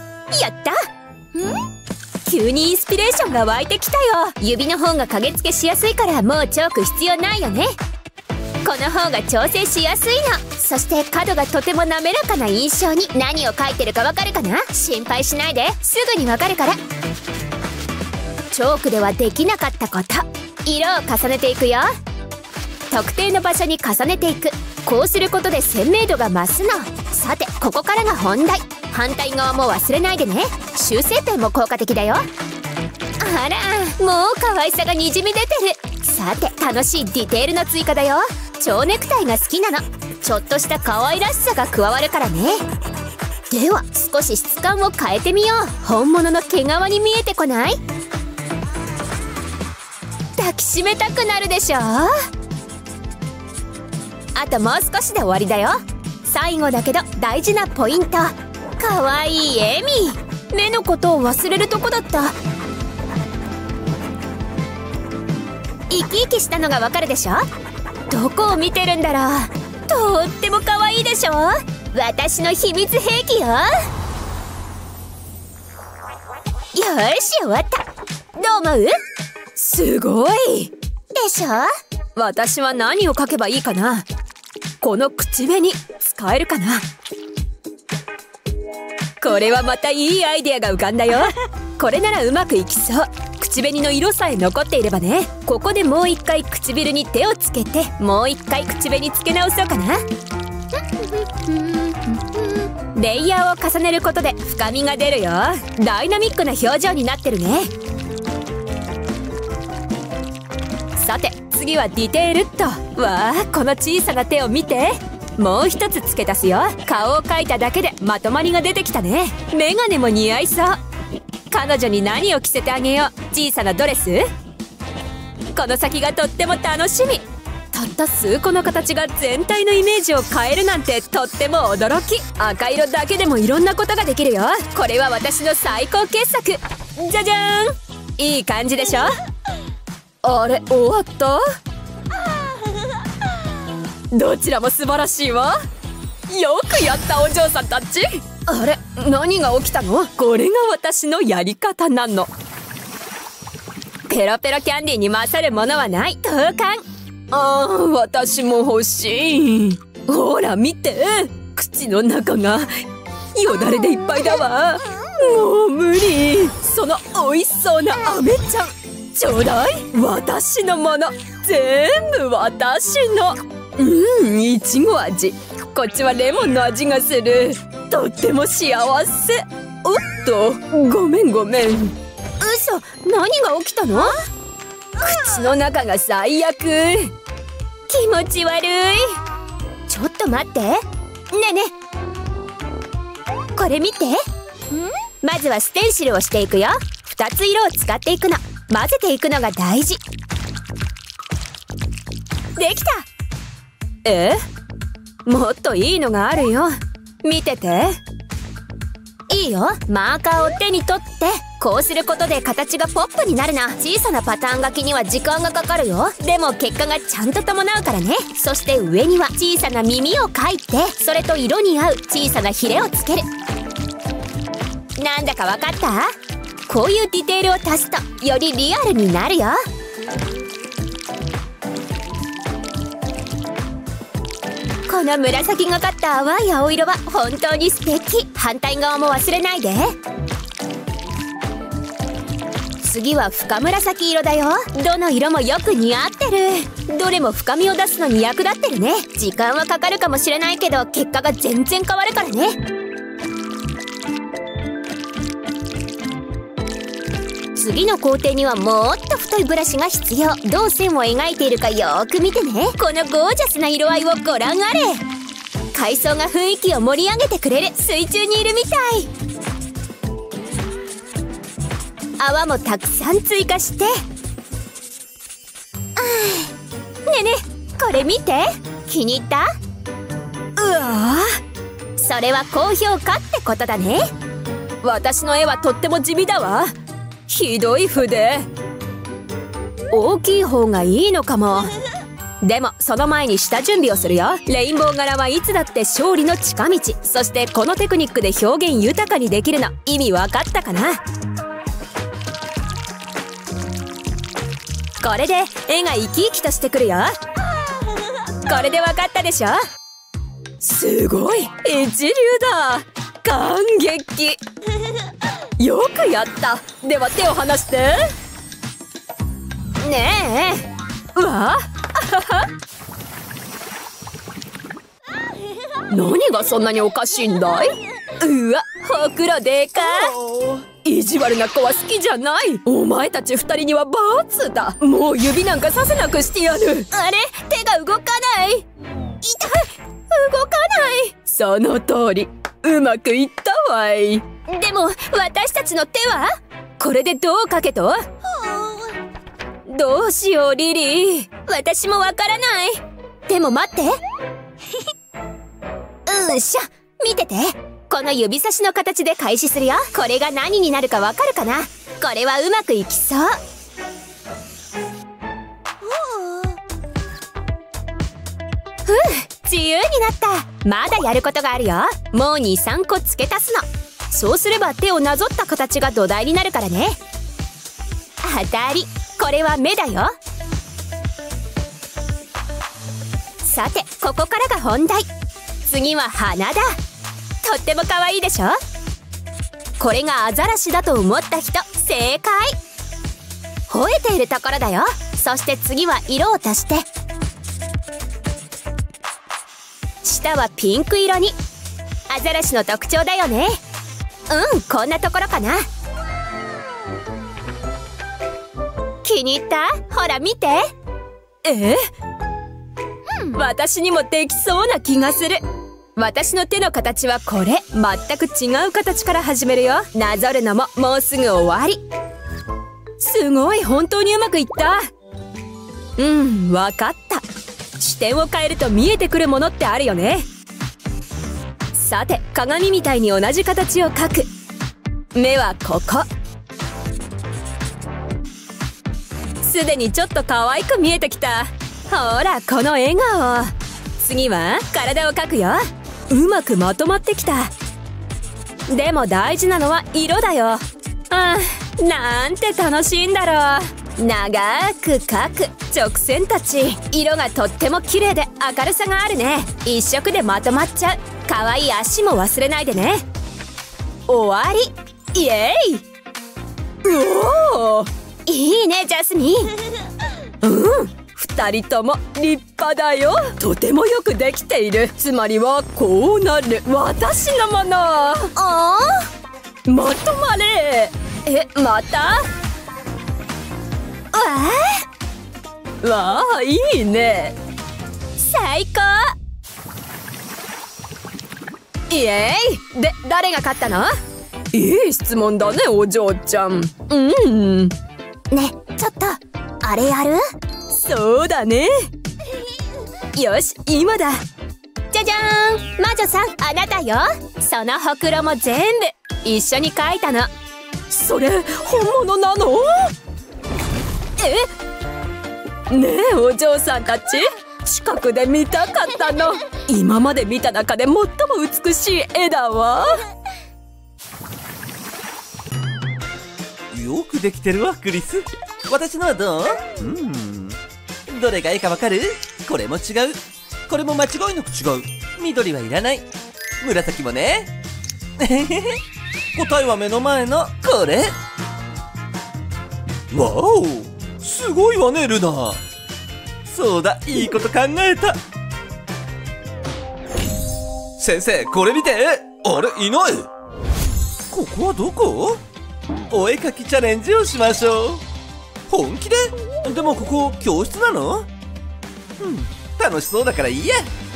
急にインスピレーションが湧いてきたよ。指の方が影付けしやすいからもうチョーク必要ないよね。この方が調整しやすいの。そして角がとても滑らかな印象に。何を描いてるかわかるかな？心配しないで、すぐにわかるから。チョークではできなかったこと。色を重ねていくよ。特定の場所に重ねていく。こうすることで鮮明度が増すの。さて、ここからが本題。反対側も忘れないでね。修正ペンも効果的だよ。あら、もう可愛さがにじみ出てる。さて、楽しいディテールの追加だよ。蝶ネクタイが好きなの。ちょっとした可愛らしさが加わるからね。では、少し質感を変えてみよう。本物の毛皮に見えてこない？抱きしめたくなるでしょ。あともう少しで終わりだよ。最後だけど大事なポイント。かわいい笑み。目のことを忘れるとこだった。生き生きしたのがわかるでしょ。どこを見てるんだろう。とってもかわいいでしょ。私の秘密兵器よ。よし、終わった。どう思う？すごいでしょ。私は何を描けばいいかな。この口紅使えるかな。これはまたいいアイデアが浮かんだよ。これならうまくいきそう。口口紅の色さえ残っていればね。ここでもう一回唇に手をつけて、もう一回口紅つけ直そうかな。レイヤーを重ねることで深みが出るよ。ダイナミックな表情になってるね。さて次はディテールっと。わあ、この小さな手を見て。もう一つ付け足すよ。顔を描いただけでまとまりが出てきたね。メガネも似合いそう。彼女に何を着せてあげよう。小さなドレス？この先がとっても楽しみ。たった数個の形が全体のイメージを変えるなんてとっても驚き。赤色だけでもいろんなことができるよ。これは私の最高傑作。じゃじゃーん。いい感じでしょ。あれ、終わった？どちらも素晴らしいわ。よくやったお嬢さんたち。あれ、何が起きたの？これが私のやり方なの。ペロペロキャンディーに勝るものはない。同感。あー、私も欲しい。ほら見て、口の中がよだれでいっぱいだわ。もう無理。その美味しそうな飴ちゃんちょうだい。私のもの。全部私の。うん、いちご味。こっちはレモンの味がする。とっても幸せ。おっと、ごめんごめん。嘘、何が起きたの？口の中が最悪。気持ち悪い。ちょっと待って。ねえねえ、これ見て。まずはステンシルをしていくよ。ふたつ色を使っていくの。混ぜていくのが大事。できた。え？もっといいのがあるよ。見てて。いいよ。マーカーを手に取って、こうすることで形がポップになるな。小さなパターン書きには時間がかかるよ。でも結果がちゃんと伴うからね。そして上には小さな耳を描いて、それと色に合う小さなヒレをつける。なんだかわかった？こういうディテールを足すとよりリアルになるよ。この紫がかった淡い青色は本当に素敵。反対側も忘れないで。次は深紫色だよ。どの色もよく似合ってる。どれも深みを出すのに役立ってるね。時間はかかるかもしれないけど結果が全然変わるからね。次の工程にはもっと太いブラシが必要。どう線を描いているかよーく見てね。このゴージャスな色合いをご覧あれ。海藻が雰囲気を盛り上げてくれる。水中にいるみたい。泡もたくさん追加して。あー、ねえねえ、これ見て。気に入った？うわー、それは高評価ってことだね。私の絵はとっても地味だわ。ひどい筆。大きい方がいいのかも。でもその前に下準備をするよ。レインボー柄はいつだって勝利の近道。そしてこのテクニックで表現豊かにできるの。意味わかったかな？これで絵が生き生きとしてくるよ。これでわかったでしょ？すごい一流だ。感激。よくやった。では手を離して。ねえ。うわあ何がそんなにおかしいんだい？うわ、ほくろでかい。意地悪な子は好きじゃない。お前たち二人には罰だ。もう指なんかさせなくしてやる。あれ、手が動かない。痛い、動かない。その通り、うまくいったわい。でも私たちの手は？これでどうかけと？どうしようリリー。私もわからない。でも待って。うんしょ、見てて。この指差しの形で開始するよ。これが何になるかわかるかな？これはうまくいきそう。ふう、自由になった。まだやることがあるよ。もうに、さんこ付け足すの。そうすれば手をなぞった形が土台になるからね。当たり。これは目だよ。さて、ここからが本題。次は鼻だ。とっても可愛いでしょ？これがアザラシだと思った人、正解。 吠えているところだよ。そして次は色を足して、舌はピンク色に。アザラシの特徴だよね。うん、こんなところかな。気に入った？ほら見て。え、うん、私にもできそうな気がする。私の手の形はこれ。全く違う形から始めるよ。なぞるのももうすぐ終わり。すごい、本当にうまくいった。うん、わかった。視点を変えると見えてくるものってあるよね。さて、鏡みたいに同じ形を描く。目はここ。すでにちょっと可愛く見えてきた。ほら、この笑顔。次は体を描くよ。うまくまとまってきた。でも大事なのは色だよ。ああ、なんて楽しいんだろう。長く描く直線たち。色がとっても綺麗で明るさがあるね。一色でまとまっちゃう。可愛い足も忘れないでね。終わり。イエーイ。おお、いいねジャスミン。うん、二人とも立派だよ。とてもよくできている。つまりはこうなる。私のもの。ああ、まとまれ。え、また？わあ、わあ、いいね。最高。イエーイ。で、誰が勝ったの？いい質問だね、お嬢ちゃん。うん。ね、ちょっとあれやる？そうだね。よし、今だ。じゃじゃーん、魔女さん、あなたよ。そのほくろも全部一緒に描いたの。それ本物なの？え？ねえ、お嬢さんたち、近くで見たかったの。今まで見た中で最も美しい絵だわ。 よくできてるわ、クリス。私のはどう？うん。どれがいいかわかる？これも違う。これも間違いなく違う。緑はいらない。紫もね。答えは目の前のこれ。わお、すごいわね、ルナ。そうだ、いいこと考えた。先生、これ見て。あれ、いない。ここはどこ？お絵かきチャレンジをしましょう。本気で？でもここ教室なの？うん、楽しそうだからいいや。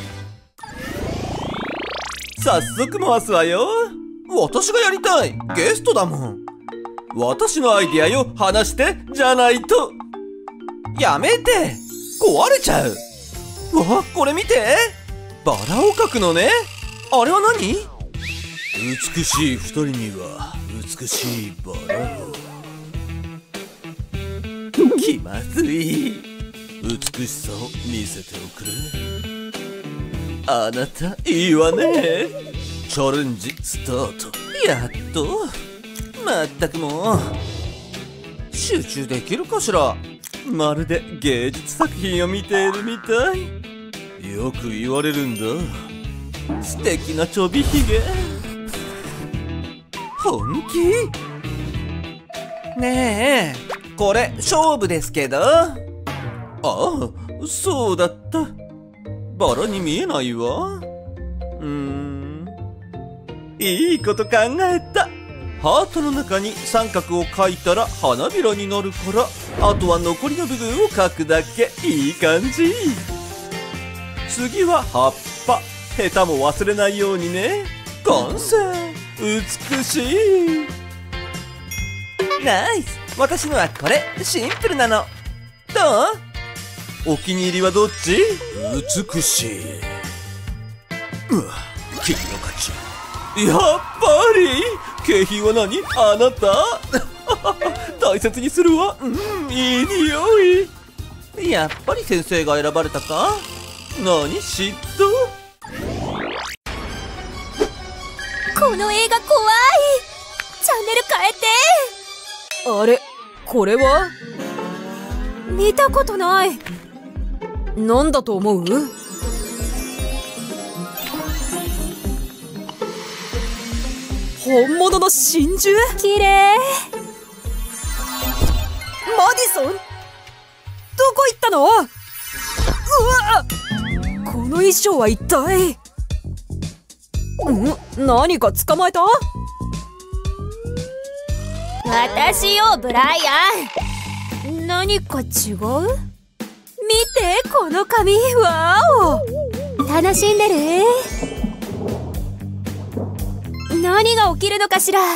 早速回すわよ。私がやりたい。ゲストだもん。私のアイディアよ、話してじゃないと。やめて、壊れちゃう。わあ、これ見て。バラを描くのね。あれは何？美しい二人には美しいバラを。気まずい。美しさを見せておくれ。あなたいいわね。チャレンジスタート。やっと。まったくもう集中できるかしら。まるで芸術作品を見ているみたい。よく言われるんだ。素敵なちょびひげ。本気？ねえ、これ勝負ですけど。ああ、そうだった。バラに見えないわ。うーん、いいこと考えた。ハートの中に三角を描いたら花びらになるから、あとは残りの部分を描くだけ。いい感じ。次は葉っぱ。ヘタも忘れないようにね。完成。美しい。ナイス。私のはこれ。シンプルなの。どう？お気に入りはどっち？美しい。うわ、君の勝ち。やっぱり。景品は何？あなた。大切にするわ。うん、いい匂い。やっぱり先生が選ばれたか？何？嫉妬？ この映画怖い。チャンネル変えて。あれ、これは？見たことない。なんだと思う？本物の真珠？綺麗。 ソン、どこ行ったの？うわっ、この衣装は一体。ん？何か捕まえた？私よ、ブライアン。何か違う？見て、この髪。わお、楽しんでる？何が起きるのかしら。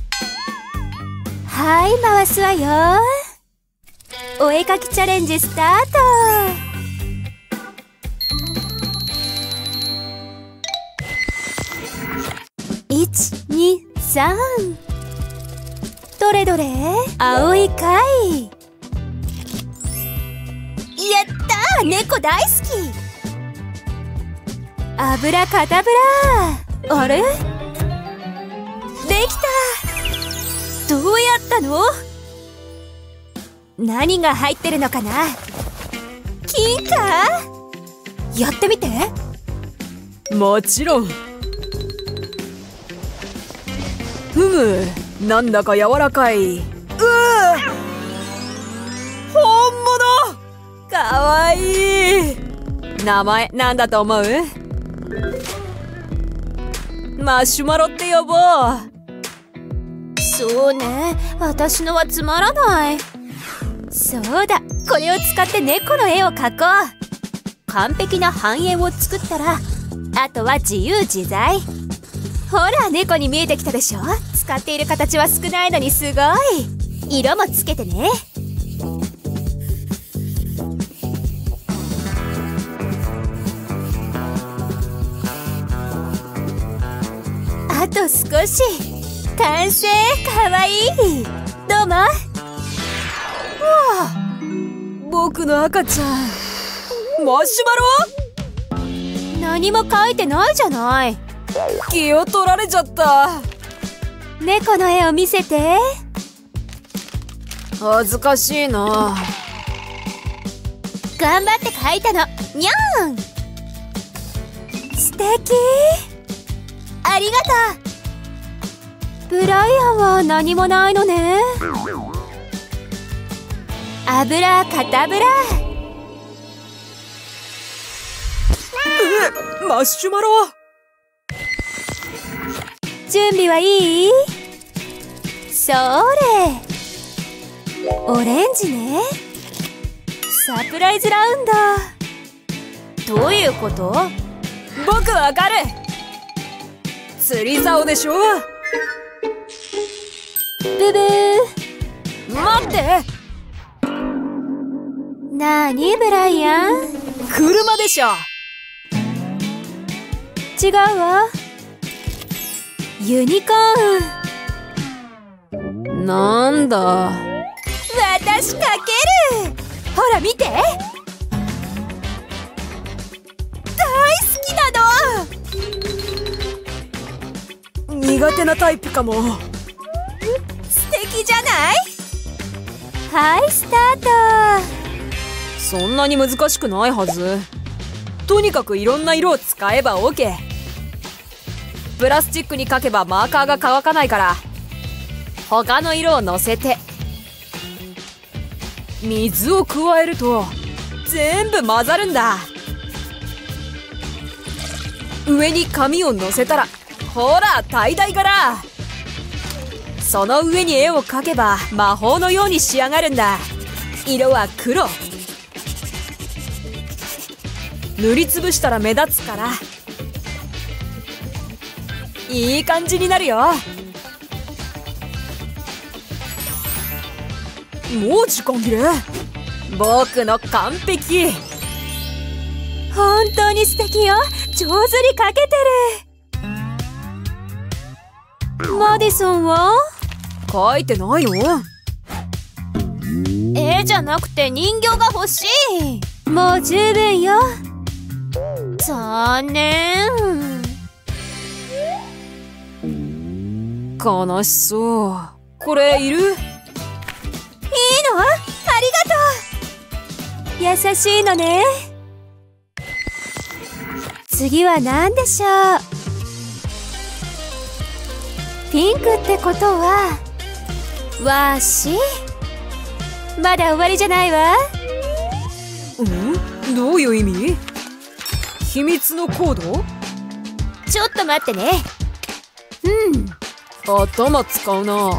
はい、回すわよ。お絵かきチャレンジスタート。いち、に、さん。どれどれ？青い貝。やったー、猫大好き。油かたぶら。あれ？できた。どうやったの？何が入ってるのかな？金か？やってみて。もちろん。ふむ、なんだか柔らかい。うわ、本物。かわいい。名前なんだと思う？マシュマロって呼ぼう。そうね、私のはつまらない。そうだ、これを使って猫の絵を描こう。完璧な半円を作ったら、あとは自由自在。ほら、猫に見えてきたでしょ。使っている形は少ないのにすごい。色もつけてね。あと少し。完成。かわいい。どうも。わあ、僕の赤ちゃん。マシュマロ？何も書いてないじゃない。気を取られちゃった。猫の絵を見せて。恥ずかしいな。頑張って描いたの。にゃーん。素敵。ありがとう。ブライアンは何もないのね。油かたぶら。え、マシュマロ。準備はいい？それ。オレンジね。サプライズラウンド。どういうこと？僕わかる。釣り竿でしょ。ブブー。待って。なーに、ブライアン？車でしょ。違うわ。ユニコーン。なんだ。私かける。ほら見て。大好きなの。苦手なタイプかも。素敵じゃない？はい、スタート。そんなに難しくないはず。とにかくいろんな色を使えば OK。プラスチックに描けばマーカーが乾かないから、他の色をのせて水を加えると全部混ざるんだ。上に紙をのせたら、ほらtie dye柄。その上に絵を描けば魔法のように仕上がるんだ。色は黒。塗りつぶしたら目立つから、いい感じになるよ。もう時間切れ？僕の完璧。本当に素敵よ。上手に描けてる。マディソンは？描いてないよ。絵じゃなくて人形が欲しい。もう十分よ。残念。悲しそう。これいる？いいの？ありがとう。優しいのね。次は何でしょう？ピンクってことは和紙？ まだ終わりじゃないわ。ん？どういう意味？秘密のコード？ちょっと待ってね。うん、頭使うな。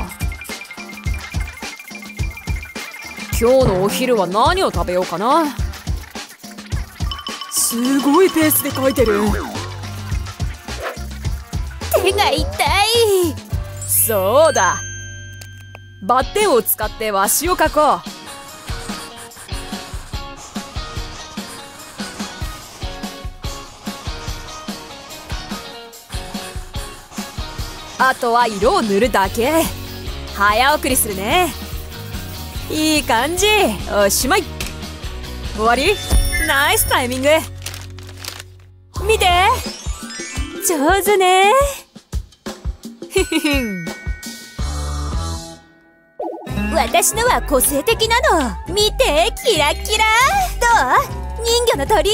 今日のお昼は何を食べようかな。すごいペースで書いてる。手が痛い。そうだ、バッテンを使ってワシを描こう。あとは色を塗るだけ。早送りするね。いい感じ。おしまい。終わり。ナイスタイミング。見て、上手ね。ふふふん。私のは個性的なの。見て、キラキラ。どう？人魚の鳥。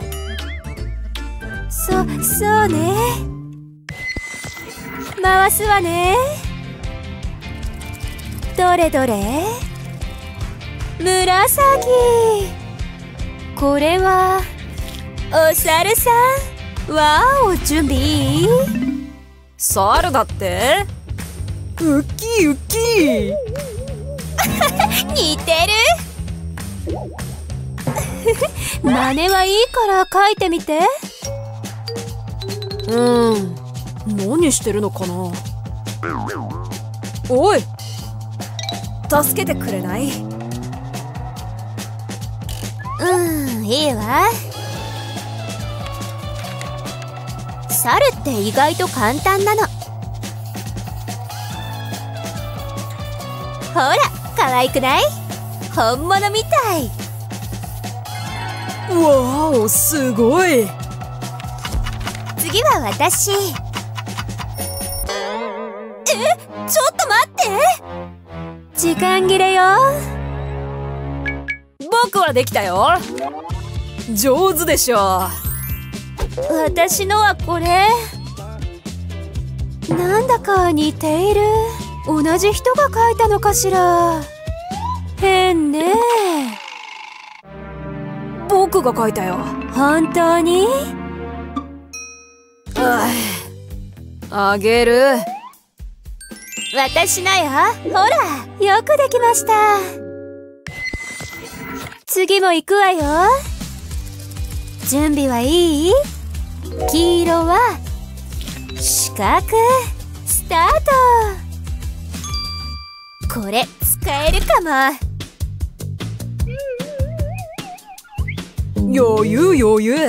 そ、そうね。回すわね。どれどれ。紫。これはお猿さん。わお、準備いい？猿だって？ウッキーウッキー。似てる。真似はいいから描いてみて。うん、何してるのかな。おい、助けてくれない？うん、いいわ。猿って意外と簡単なの。ほら、可愛くない？本物みたい。わお、すごい。次は私。え、ちょっと待って。時間切れよ。僕はできたよ。上手でしょ。私のはこれ。なんだか似ている。同じ人が描いたのかしら。変ね。僕が描いたよ。本当に？ああ、あげる。私のよ。ほら、よくできました。次も行くわよ。準備はいい？黄色は四角。スタート。これ使えるかも。余裕余裕。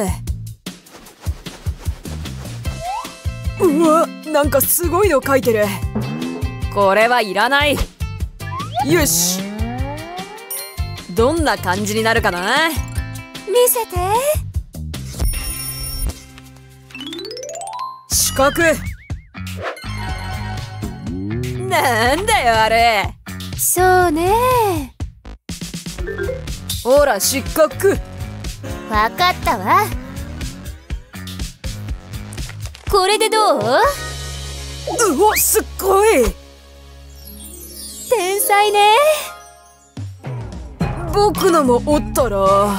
うわ、なんかすごいの書いてる。これはいらない。よし、どんな感じになるかな。見せて。四角。なんだよあれ。そうね。ほら、四角。わかったわ。これでどう？うお、すっごい。天才ね。僕のも折ったら。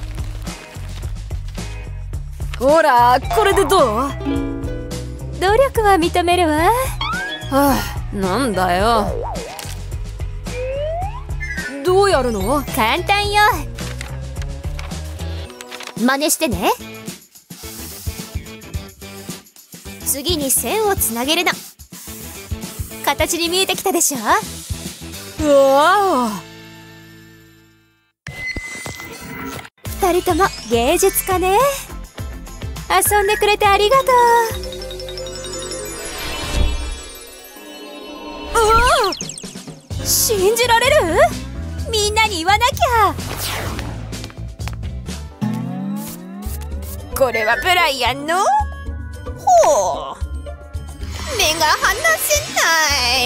ほら、これでどう？努力は認めるわ。はあ、なんだよ。どうやるの？簡単よ。真似してね。次に線をつなげるの。形に見えてきたでしょ。うわあ、二人とも芸術家ね。遊んでくれてありがとう。うわあ、信じられる？みんなに言わなきゃ。これはブライアンの。ほう、目が離せない。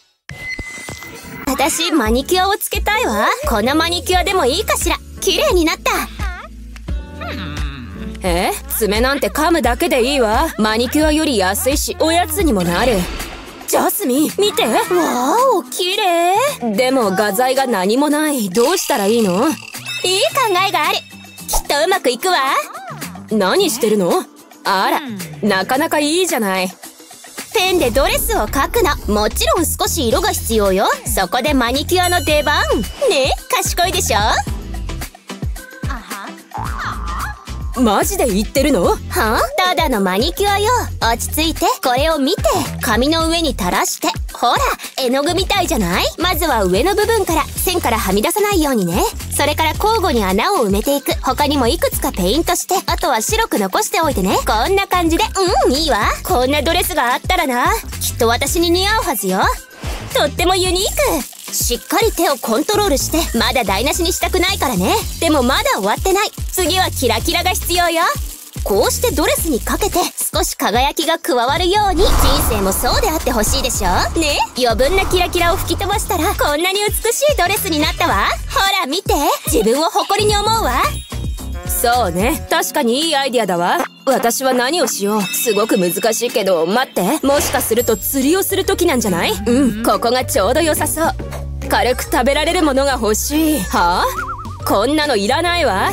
私マニキュアをつけたいわ。このマニキュアでもいいかしら。綺麗になった。え、爪なんて噛むだけでいいわ。マニキュアより安いしおやつにもなる。 ジャスミン見て。わーお、綺麗。でも画材が何もない。どうしたらいいの？いい考えがある。きっとうまくいくわ。何してるの？あら、なかなかいいじゃない。ペンでドレスを描くの。もちろん少し色が必要よ。そこでマニキュアの出番ね。賢いでしょ。マジで言ってるの？はあ？ただのマニキュアよ。落ち着いて。これを見て。紙の上に垂らして。ほら、絵の具みたいじゃない？まずは上の部分から線からはみ出さないようにね。それから交互に穴を埋めていく。他にもいくつかペイントして、あとは白く残しておいてね。こんな感じで、うん、いいわ。こんなドレスがあったらな、きっと私に似合うはずよ。とってもユニーク。しっかり手をコントロールして、まだ台無しにしたくないからね。でもまだ終わってない。次はキラキラが必要よ。こうしてドレスにかけて少し輝きが加わるように。人生もそうであってほしいでしょ。ね、余分なキラキラを吹き飛ばしたらこんなに美しいドレスになったわ。ほら見て、自分を誇りに思うわ。そうね、確かにいいアイディアだわ。私は何をしよう。すごく難しいけど、待って、もしかすると釣りをする時なんじゃない？うん、ここがちょうど良さそう。軽く食べられるものが欲しい。はあ？こんなのいらないわ。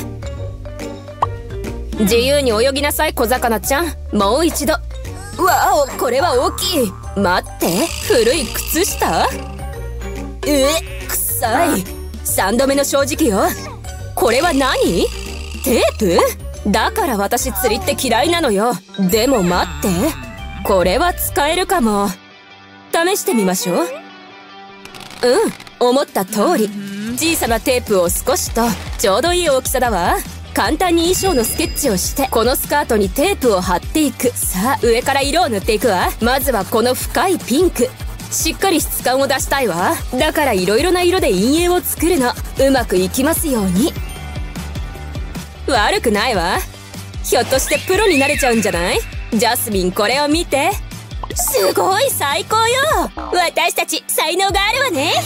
自由に泳ぎなさい、小魚ちゃん。もう一度。わお、これは大きい。待って、古い靴下？え、臭い。三度目の正直よ。これは何？テープ？だから私釣りって嫌いなのよ。でも待って、これは使えるかも。試してみましょう。うん、思った通り。小さなテープを少しと、ちょうどいい大きさだわ。簡単に衣装のスケッチをして、このスカートにテープを貼っていく。さあ、上から色を塗っていくわ。まずはこの深いピンク。しっかり質感を出したいわ。だからいろいろな色で陰影を作るの。うまくいきますように。悪くないわ。ひょっとしてプロになれちゃうんじゃない？ジャスミン、これを見て。すごい、最高よ。私たち才能があるわね。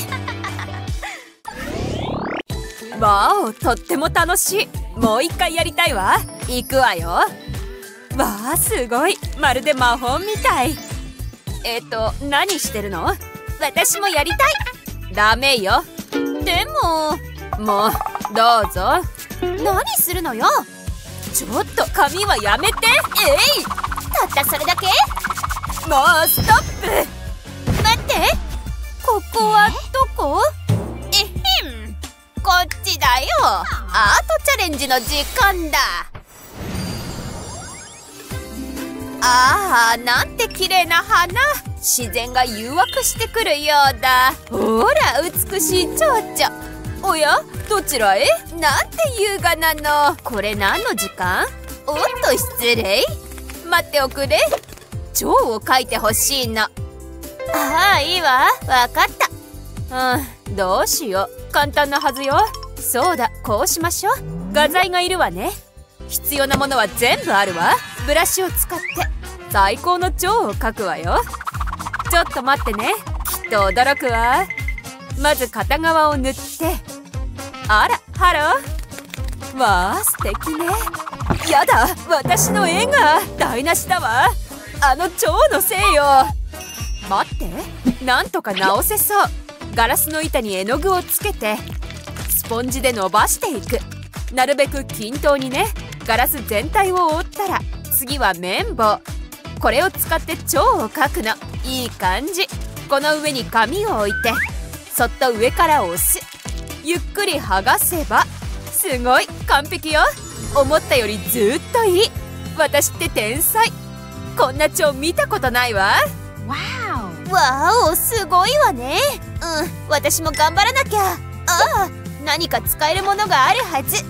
わお、とっても楽しい。もう一回やりたいわ。行くわよ。わあ、すごい。まるで魔法みたい。えっと、何してるの？私もやりたい。ダメよ。でも、もう、どうぞ。何するのよ。ちょっと髪はやめて。えい、たったそれだけ？もうストップ。待って、ここはどこ？えへん、こっちだよ。アートチャレンジの時間だ。ああ、なんて綺麗な花。自然が誘惑してくるようだ。ほら、美しい蝶々。おや、どちらへ？なんて優雅なの。これ何の時間？おっと失礼。待っておくれ。蝶を描いてほしいの。ああ、いいわ。わかった。うん、どうしよう。簡単なはずよ。そうだ、こうしましょう。画材がいるわね。必要なものは全部あるわ。ブラシを使って最高の蝶を描くわよ。ちょっと待ってね。きっと驚くわ。まず片側を塗って。あら、ハロー。わあ、素敵ね。やだ、私の絵が台無しだわ。あの蝶のせいよ。待って、なんとか直せそう。ガラスの板に絵の具をつけてスポンジで伸ばしていく。なるべく均等にね。ガラス全体を覆ったら、次は綿棒。これを使って蝶を描くの。いい感じ。この上に紙を置いて、そっと上から押す。ゆっくり剥がせば、すごい、完璧よ。思ったよりずっといい。私って天才。こんな蝶見たことないわ。わお、すごいわね。うん、私も頑張らなきゃ。ああ、何か使えるものがあるはず。うん、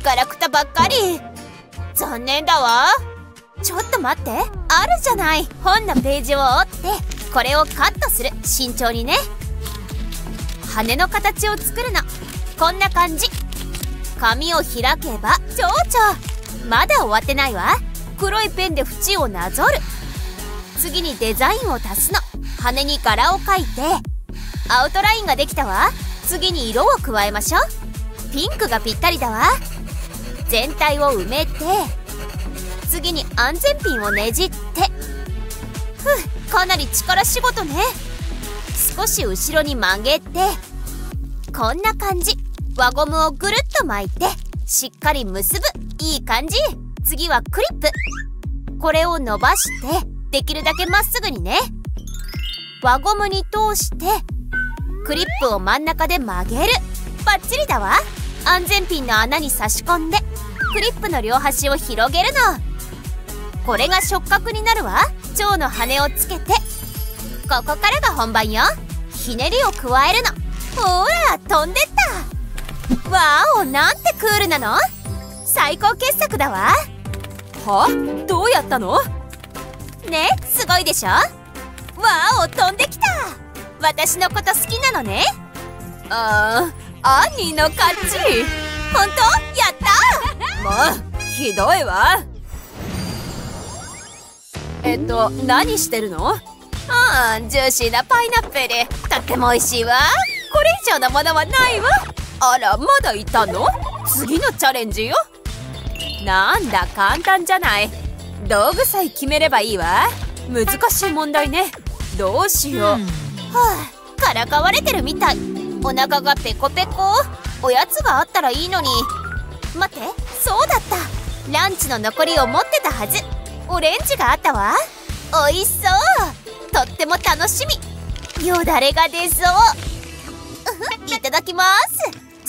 ガラクタばっかり。残念だわ。ちょっと待って、あるじゃない。本のページを折ってこれをカットする。慎重にね。羽の形を作るの。こんな感じ。紙を開けば蝶々。まだ終わってないわ。黒いペンで縁をなぞる。次にデザインを足すの。羽に柄を描いてアウトラインができたわ。次に色を加えましょう。ピンクがぴったりだわ。全体を埋めて、次に安全ピンをねじって、ふう、こかなり力仕事ね。少し後ろに曲げて、こんな感じ。輪ゴムをぐるっと巻いてしっかり結ぶ。いい感じ。次はクリップ。これを伸ばしてできるだけまっすぐにね。輪ゴムに通してクリップを真ん中で曲げる。バッチリだわ。安全ピンの穴に差し込んでクリップの両端を広げるの。これが触覚になるわ。蝶の羽をつけて、ここからが本番よ。ひねりを加えるの。ほら飛んでった。わお、なんてクールなの。最高傑作だわ。 は？どうやったの？ ね、すごいでしょ。わお、飛んできた。私のこと好きなのね。 あー、アンニーの勝ち。 本当？やった。 もうひどいわ。えっと何してるの？ あー、ジューシーなパイナップル、とっても美味しいわ。これ以上のものはないわ。 あら、まだいたの？次のチャレンジよ。なんだ、簡単じゃない。道具さえ決めればいいわ。難しい問題ね。どうしよう。 はあ、からかわれてるみたい。お腹がペコペコ。おやつがあったらいいのに。待って、そうだった。ランチの残りを持ってたはず。オレンジがあったわ。おいしそう。とっても楽しみ。よだれが出そう。いただきます。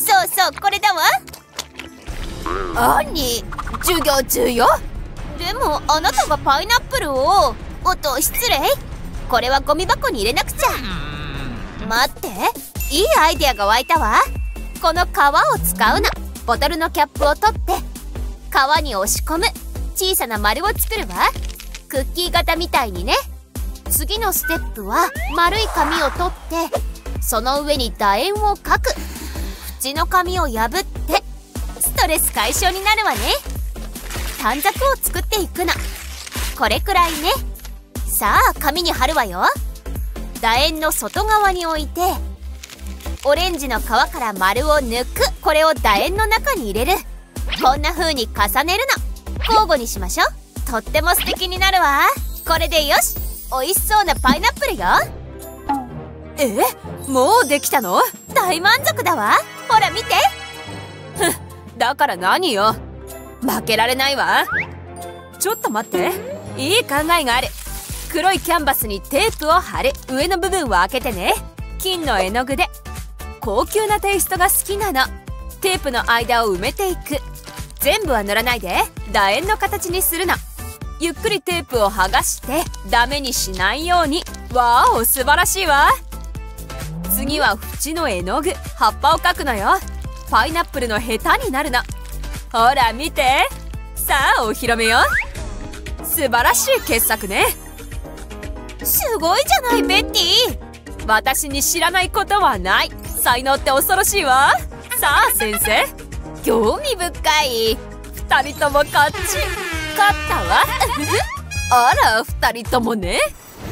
そうそう、これだわ。 アンニー、授業中よ。 でもあなたがパイナップルを。おっと、失礼。これはゴミ箱に入れなくちゃ。待って、いいアイデアが湧いたわ。この皮を使うの。ボトルのキャップを取って皮に押し込む。小さな丸を作るわ。クッキー型みたいにね。次のステップは丸い紙を取ってその上に楕円を描く。縁の紙を破ってストレス解消になるわね。短冊を作っていくの。これくらいね。さあ紙に貼るわよ。楕円の外側に置いてオレンジの皮から丸を抜く。これを楕円の中に入れる。こんな風に重ねるの。交互にしましょう。とっても素敵になるわ。これでよし。美味しそうなパイナップルよ。 え、もうできたの？ 大満足だわ。ほら見て。 ふん、だから何よ。負けられないわ。ちょっと待って、いい考えがある。黒いキャンバスにテープを貼る。上の部分を開けてね。金の絵の具で。高級なテイストが好きなの。テープの間を埋めていく。全部は塗らないで、楕円の形にするの。ゆっくりテープを剥がしてダメにしないように。わお、素晴らしいわ。次は縁の絵の具、葉っぱを描くのよ。パイナップルのヘタになるの。ほら見て。さあお披露目よ。素晴らしい傑作ね。 すごいじゃないベッティ。 私に知らないことはない。才能って恐ろしいわ。さあ先生、興味深い。二人とも勝ち。勝ったわ。あら、二人ともね。 わ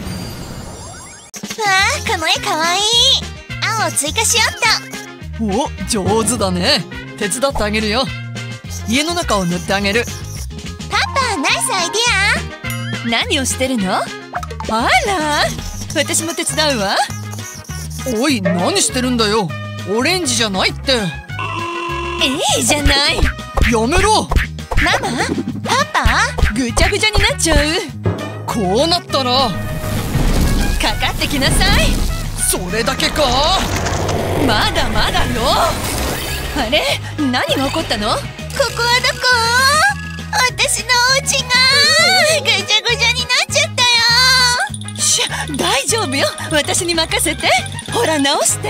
あ、この絵かわいい。青を追加しよお、上手だね。手伝ってあげるよ。家の中を塗ってあげる。 っと。パパ、ナイスアイディア。 何をしてるの？あら、私も手伝うわ。おい、何してるんだよ。オレンジじゃないって。 いいじゃない。 やめろ。 ママ？パパ？ ぐちゃぐちゃになっちゃう。こうなったらかかってきなさい。それだけか？まだまだよ。あれ、何が起こったの？ ここはどこ？私のお家がぐちゃぐちゃになっちゃったよ。 しゃ、大丈夫よ。私に任せて。ほら直して。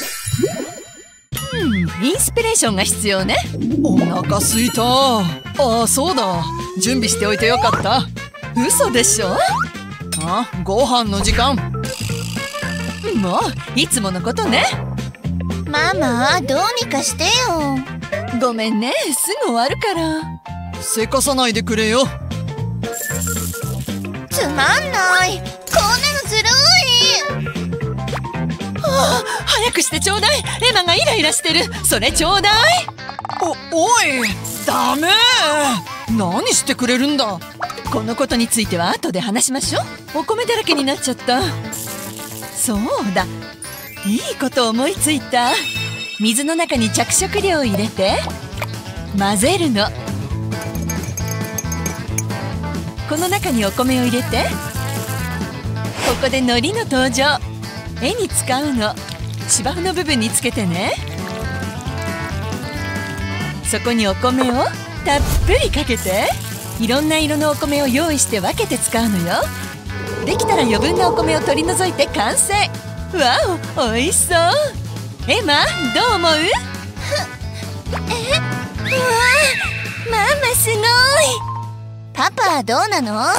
うん、インスピレーションが必要ね。お腹すいた。ああ、そうだ。準備しておいてよかった。嘘でしょ。あ、ご飯の時間。もういつものことね。 ママ、どうにかしてよ。 ごめんね、すぐ終わるから。せかさないでくれよ。 つまんない。こんなのずるい。 はあ、早くしてちょうだい。エマがイライラしてる。それちょうだい。お、おい、ダメ。何してくれるんだ。 このことについては後で話しましょう。お米だらけになっちゃった。そうだ、いいこと思いついた。水の中に着色料を入れて混ぜるの。この中にお米を入れて、ここで海苔の登場。絵に使うの。芝生の部分につけてね。そこにお米をたっぷりかけて、いろんな色のお米を用意して分けて使うのよ。できたら余分なお米を取り除いて完成。わお、おいしそう。エマ、どう思う？ え、うわママすごい。パパはどうなの？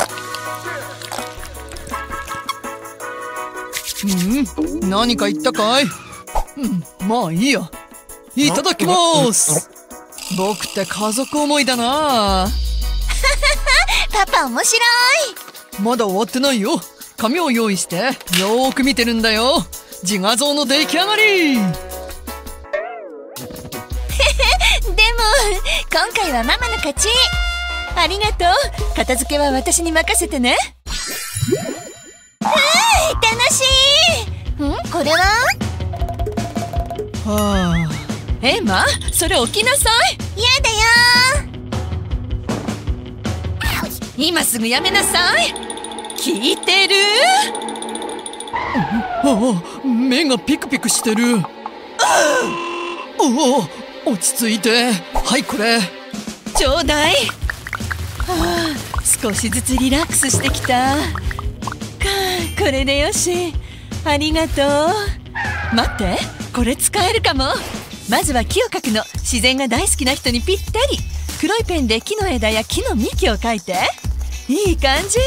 うん、何か言ったかい？うん、まあいいや。いただきます。僕って家族思いだな。 パパ面白い。 まだ終わってないよ。紙を用意してよーく見てるんだよ。自画像の出来上がり。 でも今回はママの勝ち。 ありがとう。片付けは私に任せてね。 うん、楽しい。ん、これは？ はあ、エマ、それ置きなさい。 やだよ。 今すぐやめなさい。聞いてる？ああ、目がピクピクしてる。おお、落ち着いて。はい、これちょうだい。はあ、少しずつリラックスしてきた。かこれでよし。ありがとう。待って、これ使えるかも。まずは木を描くの。自然が大好きな人にぴったり。黒いペンで木の枝や木の幹を描いて。いい感じ。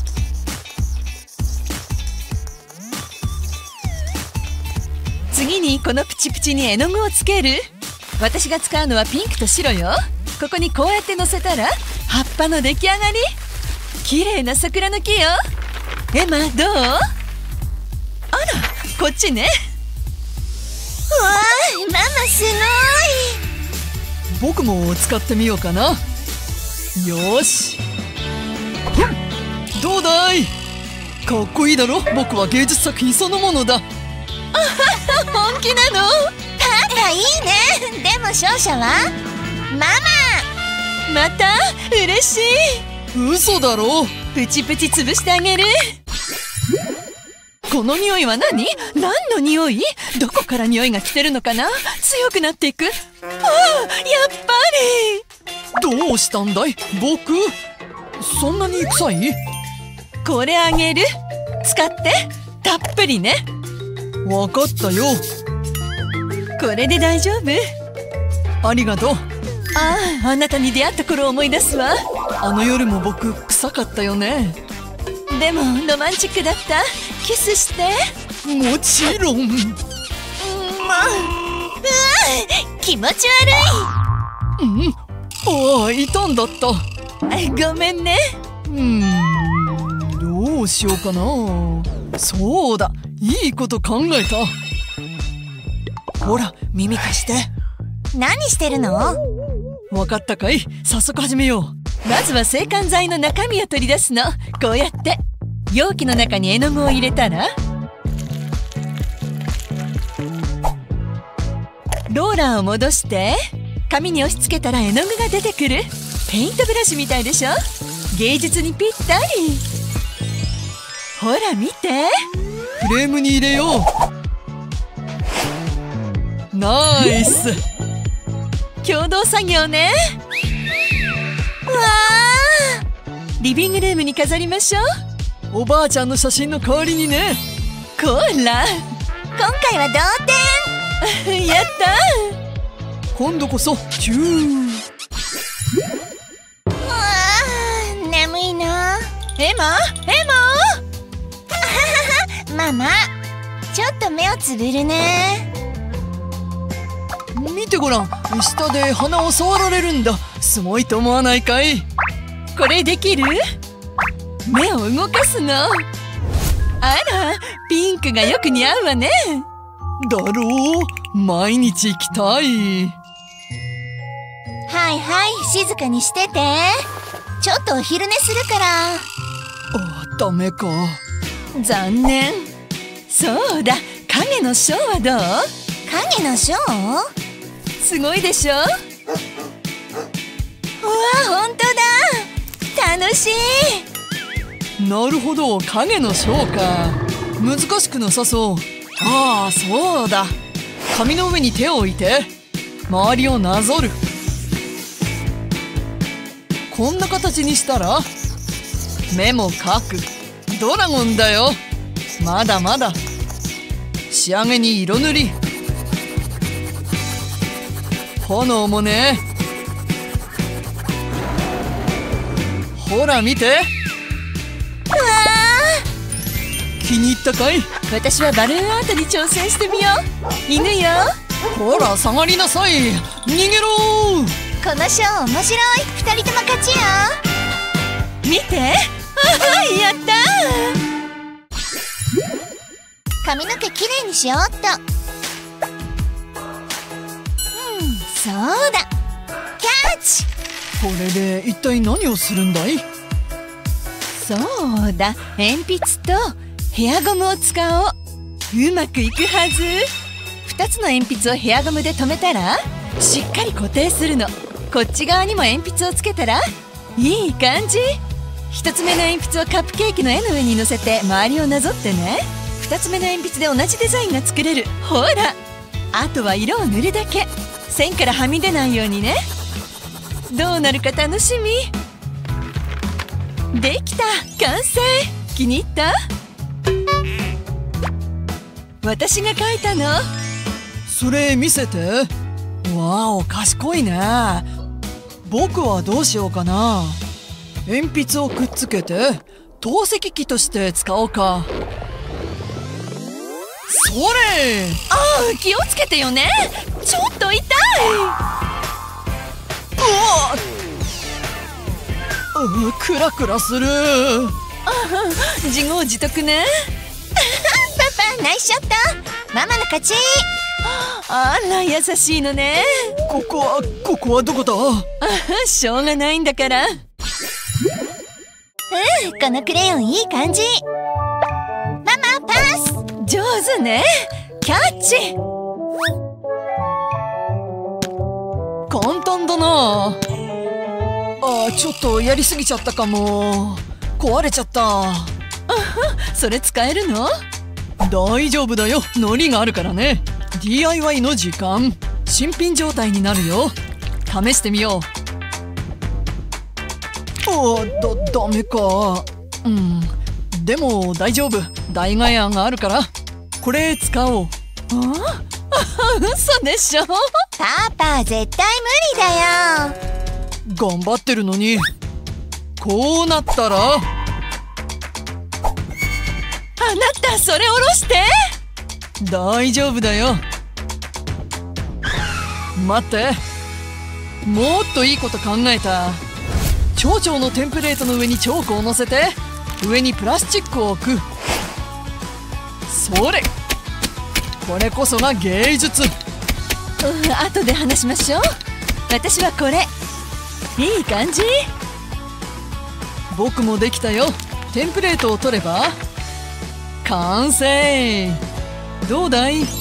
次にこのプチプチに絵の具をつける。私が使うのはピンクと白よ。ここにこうやってのせたら葉っぱの出来上がり。綺麗な桜の木よ。エマ、どう？あら、こっちね。 わあ、ママす僕も使ってみようかな。よし。どうだい？かっこいいだろ。僕は芸術作品そのものだ。あはは、本気なの？ パパいいね。でも勝者はママ。また嬉しい。嘘だろ。プチプチ潰してあげる。この匂いは何？何の匂い？どこから匂いが来てるのかな？強くなっていく。ああ、やっぱり。どうしたんだい？僕そんなに臭い？これあげる。使ってたっぷりね。わかったよ。これで大丈夫。ありがとう。ああ、あなたに出会った頃を思い出すわ。あの夜も僕臭かったよね。でもロマンチックだった。キスして。もちろん。うん、まあ、 うわ、気持ち悪い。うん、ああ、いたんだった。ごめんね。うーん、どうしようかな。そうだ、いいこと考えた。ほら、耳貸して。 何してるの？ わかったかい？早速始めよう。まずは制汗剤の中身を取り出すの。こうやって容器の中に絵の具を入れたら、ローラーを戻して紙に押し付けたら絵の具が出てくる。ペイントブラシみたいでしょ？芸術にぴったり。ほら見て。フレームに入れよう。ナイス。共同作業ね。わあ、リビングルームに飾りましょう。おばあちゃんの写真の代わりにね。こら、 今回は同点。 やった。今度こそチュー。 わあ、眠いな。 エマ、エマママ、ちょっと目をつぶるね。 見てごらん、下で鼻を触られるんだ。すごいと思わないかい？これできる？目を動かすの。あら、ピンクがよく似合うわね。だろう？毎日行きたい。 はいはい、静かにしてて。 ちょっとお昼寝するから。 あ、ダメか。 残念。そうだ、影のショーはどう？ 影のショー？ すごいでしょ？うわ、 ほんとだ。楽しい。 なるほど、影のショーか。難しくなさそう。ああ、そうだ。紙の上に手を置いて周りをなぞる。こんな形にしたら目も描く。ドラゴンだよ。まだまだ。仕上げに色塗り。炎もね。ほら見て。 うわ気に入ったかい？ 私はバルーンアートに挑戦してみよう。犬よ。 ほら下がりなさい。逃げろー、このショー面白い。二人とも勝ちよ。 見て。あ、やったー。 髪の毛きれいにしようっと。うん、そうだ。キャッチ。 これで一体何をするんだい？ そうだ、鉛筆とヘアゴムを使おう。うまくいくはず。ふたつの鉛筆をヘアゴムで留めたらしっかり固定するの。こっち側にも鉛筆をつけたらいい感じ。ひとつめの鉛筆をカップケーキの絵の上に乗せて周りをなぞってね。ふたつめの鉛筆で同じデザインが作れる。ほら、あとは色を塗るだけ。線からはみ出ないようにね。どうなるか楽しみ。できた、完成。気に入った？私が描いたの。 それ見せて。わお、賢いね。僕はどうしようかな。鉛筆をくっつけて透析機として使おうか。それ。 ああ、気をつけてよね。ちょっと痛い。 うわ、クラクラする。 ああ、自業自得ね。 パパ、ナイスショット。ママの勝ち。 あら、優しいのね。 ここはここはどこだ？ ああ、しょうがないんだから。 うん、このクレヨンいい感じ。ママ、パス。 上手ね。キャッチ。 簡単だな。あ、ちょっとやりすぎちゃったかも。壊れちゃった。 あ、それ使えるの？ 大丈夫だよ、のりがあるからね。 ディーアイワイ の時間。新品状態になるよ。試してみよう。あ、だ、ダメか。うん、でも大丈夫。代替案があるからこれ使おう。 ああ、嘘でしょ。 パパ、絶対無理だよ。 頑張ってるのに。こうなったら。 あなた、それ下ろして。 大丈夫だよ。待って、もっといいこと考えた。蝶々のテンプレートの上にチョークを乗せて上にプラスチックを置く。それ、これこそが芸術。 うん、後で話しましょう。私はこれ。いい感じ。 僕もできたよ。テンプレートを取れば完成。どうだい？ うわ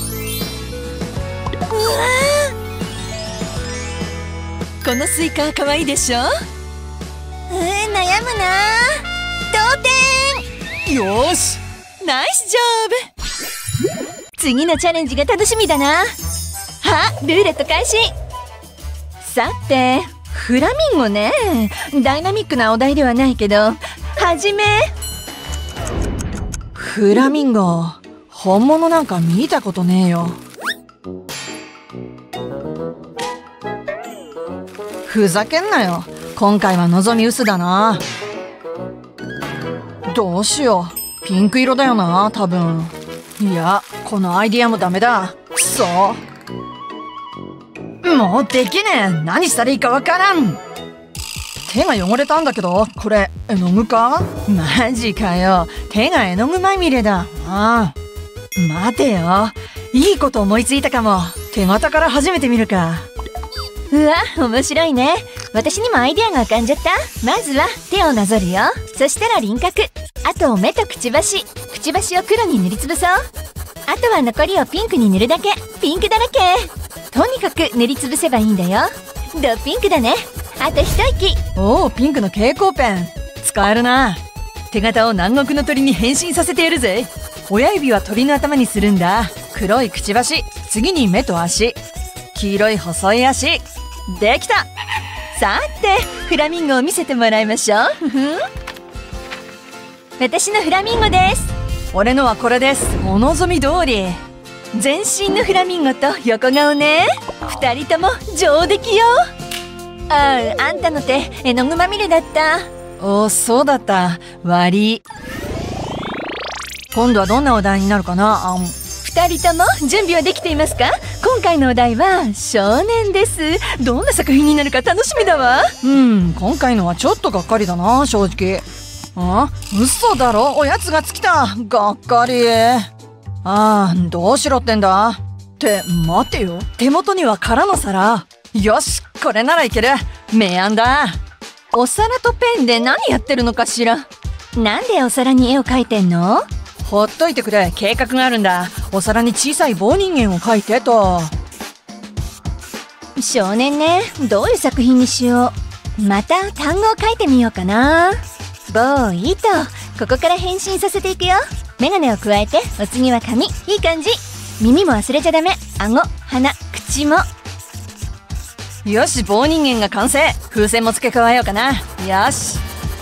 このスイカかわいいでしょ。 ー、うん、悩むな。同点。 よし、 ナイスジョブ。次のチャレンジが楽しみだな。あ、ルーレット開始。さて、フラミンゴね。ダイナミックなお題ではないけど、はじめ。 フラミンゴ、本物なんか見たことねえよ。ふざけんなよ。今回は望み薄だな。どうしよう。ピンク色だよな、多分。いや、このアイディアもダメだ。くそ。もうできねえ。何したらいいかわからん。手が汚れたんだけど、これ絵の具か？マジかよ。手が絵の具まみれだ。ああ、待てよ。いいこと思いついたかも。手形から始めてみるか。 うわ、面白いね。 私にもアイデアが浮かんじゃった。まずは手をなぞるよ。そしたら輪郭、あと目とくちばし、くちばしを黒に塗りつぶそう。あとは残りをピンクに塗るだけ。ピンクだらけ。とにかく塗りつぶせばいいんだよ。ドピンクだね。あと一息。 おお、ピンクの蛍光ペン使えるな。手形を南国の鳥に変身させてやるぜ。親指は鳥の頭にするんだ。黒いくちばし、次に目と足、黄色い細い足。できた。さてフラミンゴを見せてもらいましょう。 私のフラミンゴです。 俺のはこれです。お望み通り。 全身のフラミンゴと横顔ね。二人とも上出来よ。ああ、あんたの手絵の具まみれだった。 おお、そうだった。悪い。今度はどんなお題になるかな。あ二人とも準備はできていますか？今回のお題は少年です。どんな作品になるか楽しみだわ。 うん、今回のはちょっとがっかりだな、正直。あ、嘘だろ、おやつが尽きた。がっかり。ああ、どうしろってんだ。って待てよ、手元には空の皿。よし、これならいける。明暗だ。 お皿とペンで何やってるのかしら。なんでお皿に絵を描いてんの？ ほっといてくれ、計画があるんだ。お皿に小さい棒人間を描いてと。 少年ね、どういう作品にしよう。また単語を書いてみようかな。棒、糸、ここから変身させていくよ。メガネを加えて、お次は髪。いい感じ。耳も忘れちゃダメ。顎、鼻、口も。 よし、棒人間が完成。風船も付け加えようかな。よし。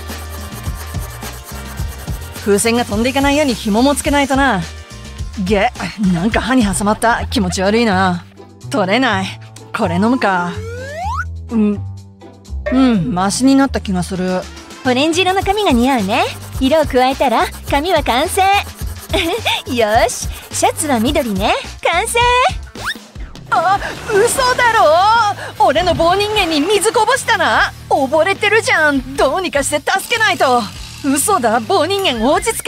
風船が飛んでいかないように紐もつけないとな。げ、なんか歯に挟まった。気持ち悪いな。取れない。これ飲むか。うんうんマシになった気がする。 オレンジ色の髪が似合うね。色を加えたら髪は完成。よし、シャツは緑ね。完成。 あ、嘘だろ。俺の棒人間に水こぼしたな。溺れてるじゃん。どうにかして助けないと。嘘だ、棒人間落ち着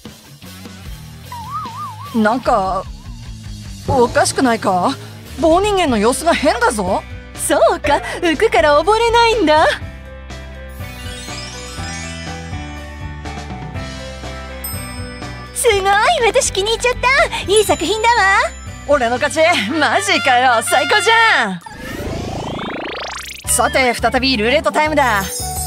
け。なんかおかしくないか。棒人間の様子が変だぞ。 そうか、浮くから溺れないんだ。すごい、私気に入っちゃった。いい作品だわ。 俺の勝ち。マジかよ、最高じゃん。さて再びルーレットタイムだ。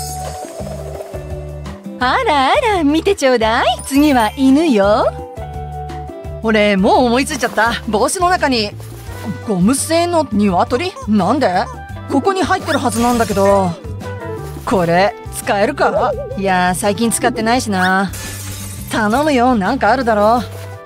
あらあら、見てちょうだい。次は犬よ。 俺もう思いついちゃった。帽子の中にゴム製の鶏。なんでここに入ってるはずなんだけど。これ使えるか。いや最近使ってないしな。頼むよ、なんかあるだろ。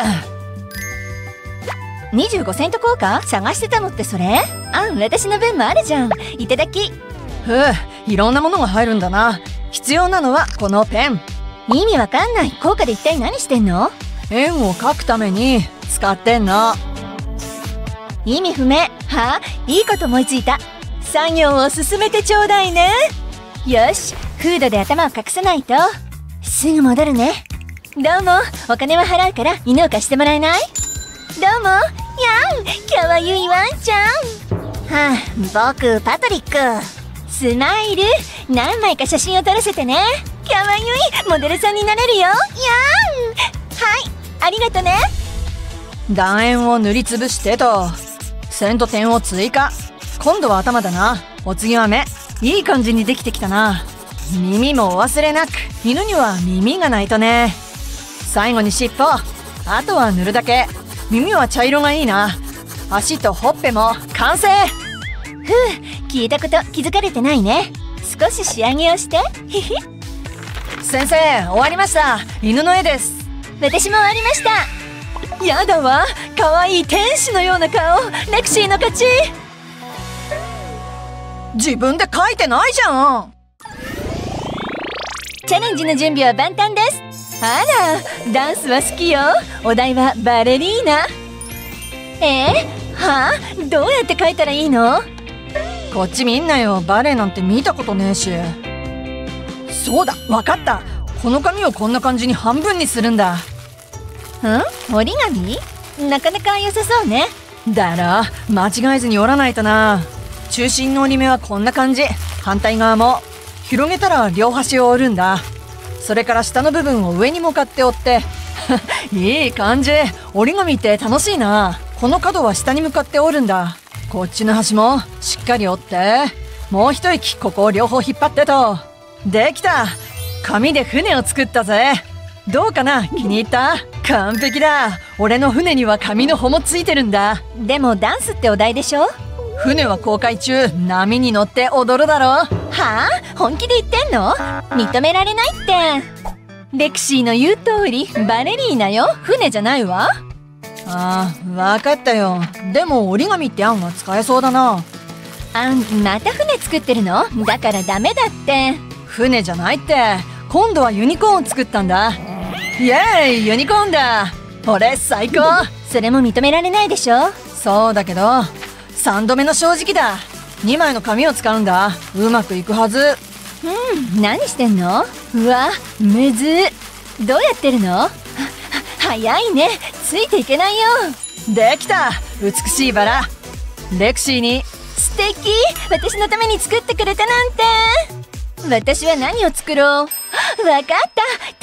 にじゅうごセント硬貨探してたのってそれ？あん、私の分もあるじゃん。いただき。 ふう、いろんなものが入るんだな。必要なのはこのペン。 意味わかんない。硬貨で一体何してんの？ 円を描くために使ってんの。 意味不明。はあ、いいこと思いついた。作業を進めてちょうだいね。よし、フードで頭を隠さないと。すぐ戻るね。どうも、お金は払うから犬を貸してもらえない？どうも、やん、かわゆいワンちゃん。はあ、僕パトリック。スマイル、何枚か写真を撮らせてね。かわゆいモデルさんになれるよ。やん。はい、ありがとね。 楕円を塗りつぶしてと。線と点を追加。今度は頭だな。お次は目。いい感じにできてきたな。耳もお忘れなく。犬には耳がないとね。最後に尻尾。あとは塗るだけ。耳は茶色がいいな。足とほっぺも完成。 ふう、聞いたこと気づかれてないね。少し仕上げをして。ひひ。 先生、終わりました。犬の絵です。 私も終わりました。 やだわ、かわいい天使のような顔。 レクシーの勝ち。 自分で描いてないじゃん。 チャレンジの準備は万端です。あら、ダンスは好きよ。お題はバレリーナ。えー、はあ、どうやって描いたらいいの？ こっち見んなよ。バレエなんて見たことねえし。そうだ、わかった。この紙をこんな感じに半分にするんだ。 ん？折り紙？なかなか良さそうね。 だら、間違えずに折らないとな。中心の折り目はこんな感じ。 反対側も広げたら両端を折るんだ。それから下の部分を上に向かって折っていい感じ。折り紙って楽しいな。この角は下に向かって折るんだ。こっちの端もしっかり折って、もう一息ここを両方引っ張ってと。できた。紙で船を作ったぜ。どうかな、気に入った？完璧だ。俺の船には紙の帆もついてるんだ。 でもダンスってお題でしょ？ 船は航海中波に乗って踊るだろ。 はあ？本気で言ってんの？認められないって。レクシーの言う通りバレリーナよ。船じゃないわ。 ああ、わかったよ。でも折り紙って案は使えそうだな。 あん、また船作ってるの？だからダメだって。 船じゃないって。今度はユニコーンを作ったんだ。イエーイ、ユニコーンだ。俺最高。 それも認められないでしょ。 そうだけどさんどめの正直だ。にまいの紙を使うんだ。うまくいくはず。 うん、何してんの？うわ、むず。どうやってるの？は早いね。ついていけないよ。 できた。美しいバラ。レクシーに。 素敵。私のために作ってくれたなんて。私は何を作ろう？わかった。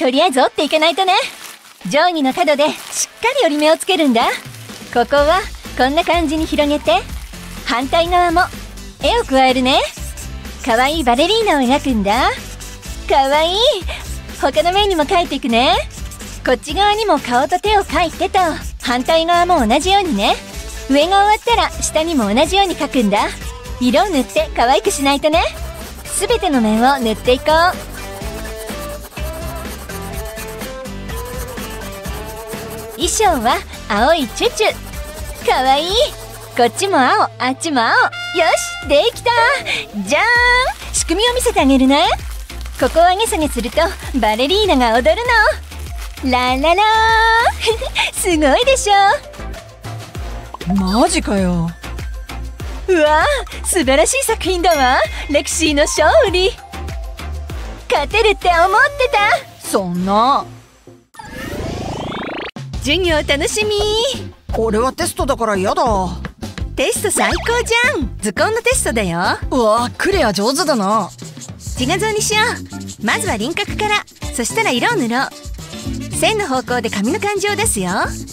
とりあえず折っていかないとね。定規の角でしっかり折り目をつけるんだ。ここはこんな感じに広げて、反対側も絵を加えるね。かわいいバレリーナを描くんだ。かわいい。他の面にも描いていくね。こっち側にも顔と手を描いてと、反対側も同じようにね。上が終わったら下にも同じように描くんだ。色を塗って可愛くしないとね。すべての面を塗っていこう。衣装は青いチュチュ。かわいい。こっちも青、あっちも青。よし、できた。じゃーん。仕組みを見せてあげるね。ここを上げ下げするとバレリーナが踊るの。ラララーすごいでしょ。 マジかよ。 うわー、素晴らしい作品だわ。レクシーの勝利。勝てるって思ってた。 そんな。 授業楽しみ。 俺はテストだから嫌だ。 テスト最高じゃん。図工のテストだよ。 うわ、クレア上手だな。 自画像にしよう。まずは輪郭から。そしたら色を塗ろう。線の方向で紙の感じを出すよ。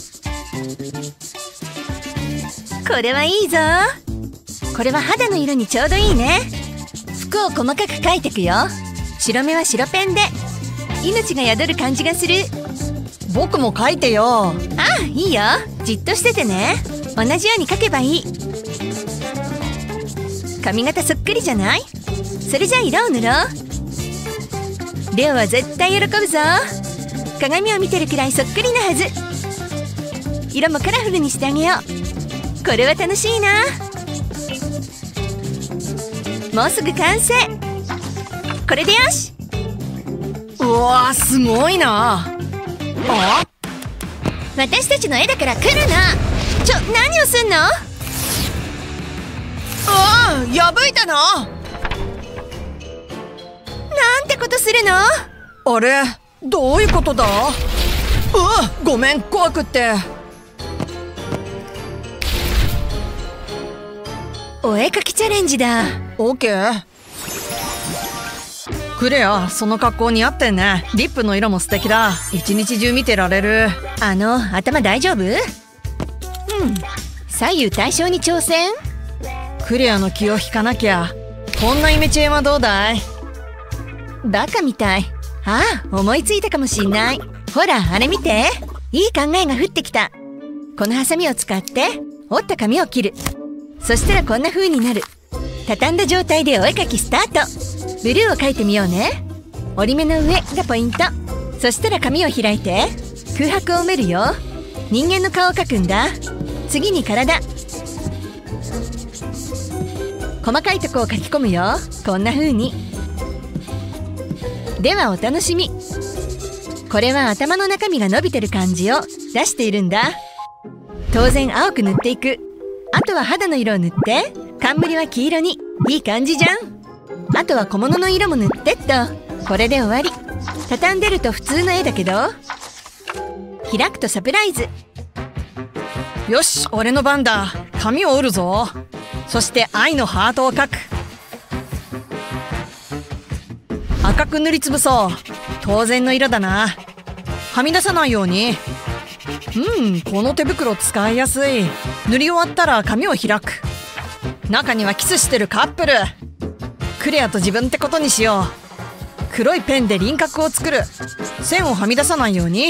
これはいいぞ。これは肌の色にちょうどいいね。服を細かく描いてくよ。白目は白ペンで命が宿る感じがする。 僕も描いてよ。 ああ、いいよ。じっとしててね。同じように描けばいい。髪型そっくりじゃない？それじゃあ色を塗ろう。レオは絶対喜ぶぞ。鏡を見てるくらいそっくりなはず。色もカラフルにしてあげよう。これは楽しいな。もうすぐ完成。これでよし。 うわー、すごいな。あ、 私たちの絵だから来るな。ちょ、何をすんの？ ああ、破いたな。 なんてことするの？ あれ、どういうことだ？うわ、ごめん、怖くって。 お絵かきチャレンジだ。 オッケー。クレア、その格好似合ってんね。リップの色も素敵だ。一日中見てられる。 あの、頭大丈夫？うん。左右対称に挑戦？ クレアの気を引かなきゃ。こんなイメチェンはどうだい？ バカみたい。ああ、思いついたかもしんない。ほら、あれ見て。いい考えが降ってきた。このハサミを使って折った紙を切る。そしたらこんな風になる。畳んだ状態でお絵かきスタート。ブルーを描いてみようね。折り目の上がポイント。そしたら紙を開いて空白を埋めるよ。人間の顔を描くんだ。次に体。細かいとこを描き込むよ。こんな風に。ではお楽しみ。これは頭の中身が伸びてる感じを出しているんだ。当然青く塗っていく。あとは肌の色を塗って、冠は黄色に。いい感じじゃん。あとは小物の色も塗ってっと。これで終わり。畳んでると普通の絵だけど、開くとサプライズ。 よし、俺の番だ。紙を折るぞ。そして愛のハートを描く。 赤く塗りつぶそう。当然の色だな。はみ出さないように。うんこの手袋使いやすい。塗り終わったら紙を開く。中にはキスしてるカップル。クレアと自分ってことにしよう。黒いペンで輪郭を作る。線をはみ出さないように。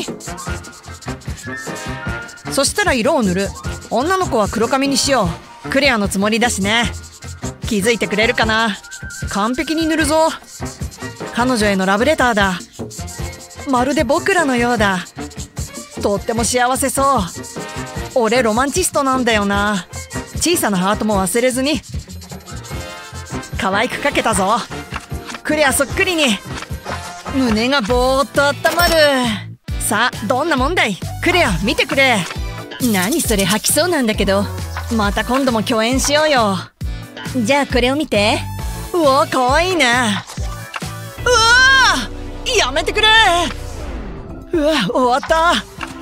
そしたら色を塗る。女の子は黒髪にしよう。クレアのつもりだしね。気づいてくれるかな。完璧に塗るぞ。彼女へのラブレターだ。まるで僕らのようだ。とっても幸せそう。俺ロマンチストなんだよな。小さなハートも忘れずに。可愛く描けたぞ。クレアそっくりに。胸がぼーっと温まる。さあどんなもんだい。クレア見てくれ。何それ吐きそうなんだけど。また今度も共演しようよ。じゃあこれを見て。うわかわいいね。うわやめてくれ。うわ終わった。うわ